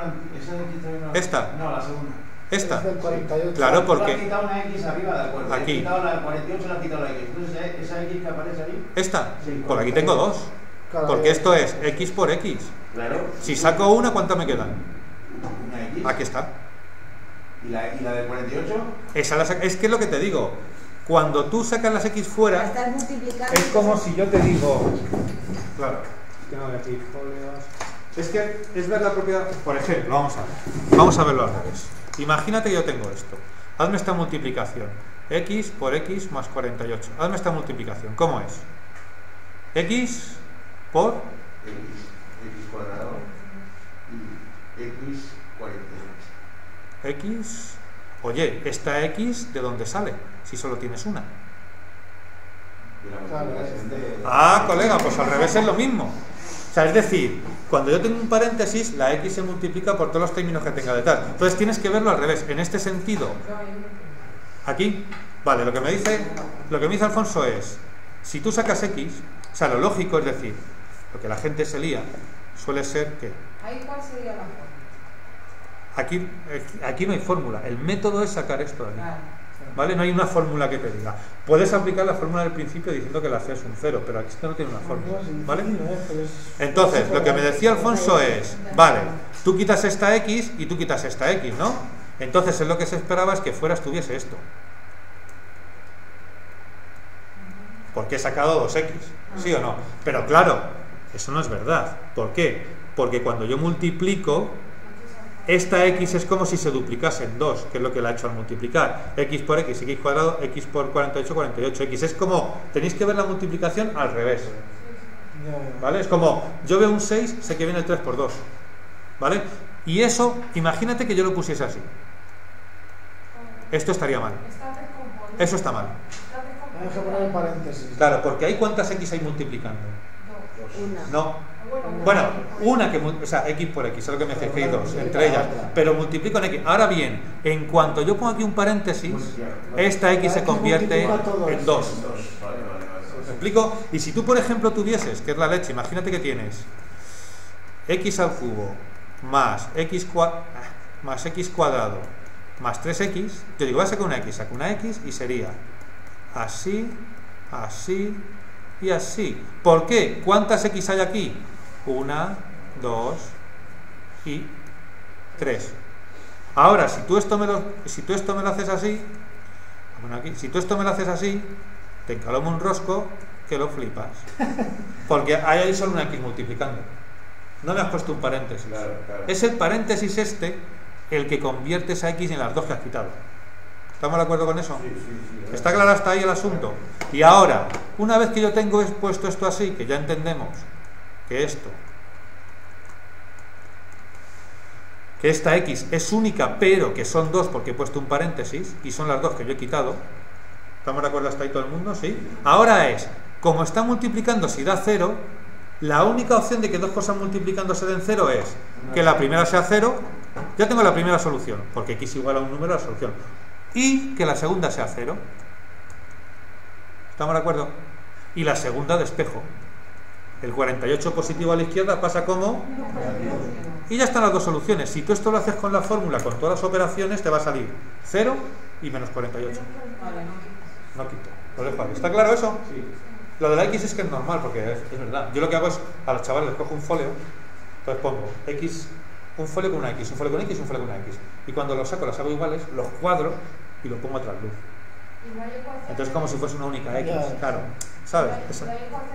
Esta. No, la segunda. Esta. Es del cuarenta y ocho. Claro, Tú porque has quitado una x arriba, de acuerdo. Aquí. He quitado la cuarenta y ocho, le has quitado la x. Entonces, esa x que aparece ahí. esta. Sí, Por aquí tengo dos. Cada Porque vez. esto es x por x. Claro. Si saco una, ¿cuántas me quedan? Una x. Aquí está. ¿Y la, y la del cuarenta y ocho? Esa la saca- es que es lo que te digo. Cuando tú sacas las x fuera, estás multiplicando. es como si yo te digo. Claro, tengo aquí folios. Es que es ver la propiedad. Por ejemplo, vamos a ver. Vamos a verlo al revés. Imagínate que yo tengo esto. Hazme esta multiplicación. X por x más cuarenta y ocho. Hazme esta multiplicación. ¿Cómo es? X por X, x cuadrado y x cuarenta y ocho. x. Oye, esta x, ¿de dónde sale? Si solo tienes una. Y la multiplicación de... Ah, colega, pues al revés es lo mismo. O sea, es decir, cuando yo tengo un paréntesis, la x se multiplica por todos los términos que tenga detrás. Entonces tienes que verlo al revés. En este sentido, aquí, vale, lo que me dice, lo que me dice Alfonso es, si tú sacas x, o sea, lo lógico, es decir, lo que la gente se lía, suele ser que Ahí cuál sería la forma. aquí, aquí no hay fórmula. El método es sacar esto de aquí. ¿Vale? No hay una fórmula que te diga. Puedes aplicar la fórmula del principio diciendo que la C es un cero, pero aquí esto no tiene una fórmula. ¿Vale? Entonces, lo que me decía Alfonso es, vale, tú quitas esta x y tú quitas esta x, ¿no? Entonces, es lo que se esperaba es que fuera estuviese esto. Porque he sacado dos x, ¿sí o no? Pero claro, eso no es verdad. ¿Por qué? Porque cuando yo multiplico, esta x es como si se duplicase en dos, que es lo que le ha hecho al multiplicar. X por x, x cuadrado, x por cuarenta y ocho, cuarenta y ocho. X es como, tenéis que ver la multiplicación al revés. ¿Vale? Es como, yo veo un seis, sé que viene el tres por dos. ¿Vale? Y eso, imagínate que yo lo pusiese así. Esto estaría mal. Eso está mal. Hay que poner paréntesis. Claro, porque hay cuántas x hay multiplicando. Una. No. Bueno, una que, o sea, x por x, es lo que me decís que hay dos, entre ellas, pero multiplico en x. Ahora bien, en cuanto yo pongo aquí un paréntesis, esta x se convierte en dos. ¿Me explico? Y si tú, por ejemplo, tuvieses, que es la leche, imagínate que tienes x al cubo más x, cua, más x cuadrado más tres x, yo digo, voy a sacar una x, saco una x y sería así, así y así. ¿Por qué? ¿Cuántas x hay aquí? Una, dos y tres. Ahora, si tú esto me lo, si tú esto me lo haces así, bueno, aquí, si tú esto me lo haces así, te encalomo un rosco que lo flipas. Porque ahí hay solo una X multiplicando. No me has puesto un paréntesis. Claro, claro. Es el paréntesis este el que convierte esa X en las dos que has quitado. ¿Estamos de acuerdo con eso? Sí, sí, sí. ¿Está claro hasta ahí el asunto? Y ahora, una vez que yo tengo puesto esto así, que ya entendemos que esto, que esta X es única, pero que son dos porque he puesto un paréntesis, y son las dos que yo he quitado. ¿Estamos de acuerdo hasta ahí todo el mundo? ¿Sí? Ahora es, como está multiplicando si da cero, la única opción de que dos cosas multiplicándose den cero es que la primera sea cero, ya tengo la primera solución, porque X igual a un número, la solución, y que la segunda sea cero. ¿Estamos de acuerdo? Y la segunda despejo. El cuarenta y ocho positivo a la izquierda pasa como... Y ya están las dos soluciones. Si tú esto lo haces con la fórmula, con todas las operaciones, te va a salir cero y menos cuarenta y ocho. No quito. Lo dejo ahí. ¿Está claro eso? Sí. Lo de la X es que es normal, porque es, es verdad. Yo lo que hago es, a los chavales les cojo un folio, entonces pongo X, un folio con una X, un folio con X, un folio con una X. Y cuando los saco, las hago iguales, los cuadro y los pongo a trasluz. Entonces como si fuese una única X, claro. ¿Sabes? Eso.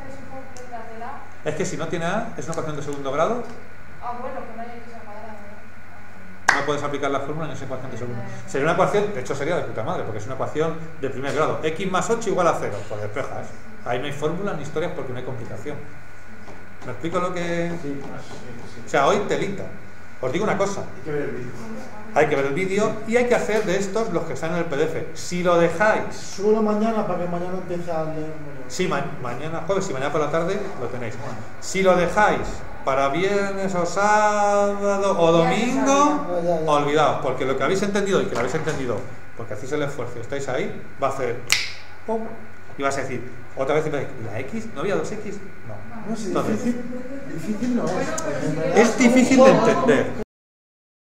Es que si no tiene A, es una ecuación de segundo grado. Ah, bueno, que no hay X al cuadrado. No puedes aplicar la fórmula en esa ecuación de segundo. Sería una ecuación, de hecho sería de puta madre, porque es una ecuación de primer grado. X más ocho igual a cero, pues despejas. Ahí no hay fórmula ni historias porque no hay complicación. ¿Me explico lo que...? Sí, sí, sí. O sea, hoy telita. Os digo una cosa. Hay que ver el vídeo. Hay que ver el vídeo y hay que hacer de estos los que están en el P D F. Si lo dejáis... Súbelo mañana para que mañana empiece a leer. Sí, ma mañana jueves y mañana por la tarde lo tenéis. Si lo dejáis para viernes o sábado o domingo, Ya, ya, ya. olvidaos, porque lo que habéis entendido y que lo habéis entendido, porque hacéis el esfuerzo y estáis ahí, va a hacer pum, y vas a decir, otra vez, ¿y la X? ¿No había dos X? No. No, sí, Entonces, difícil, difícil no es. porque en verdad es un difícil de juego- entender.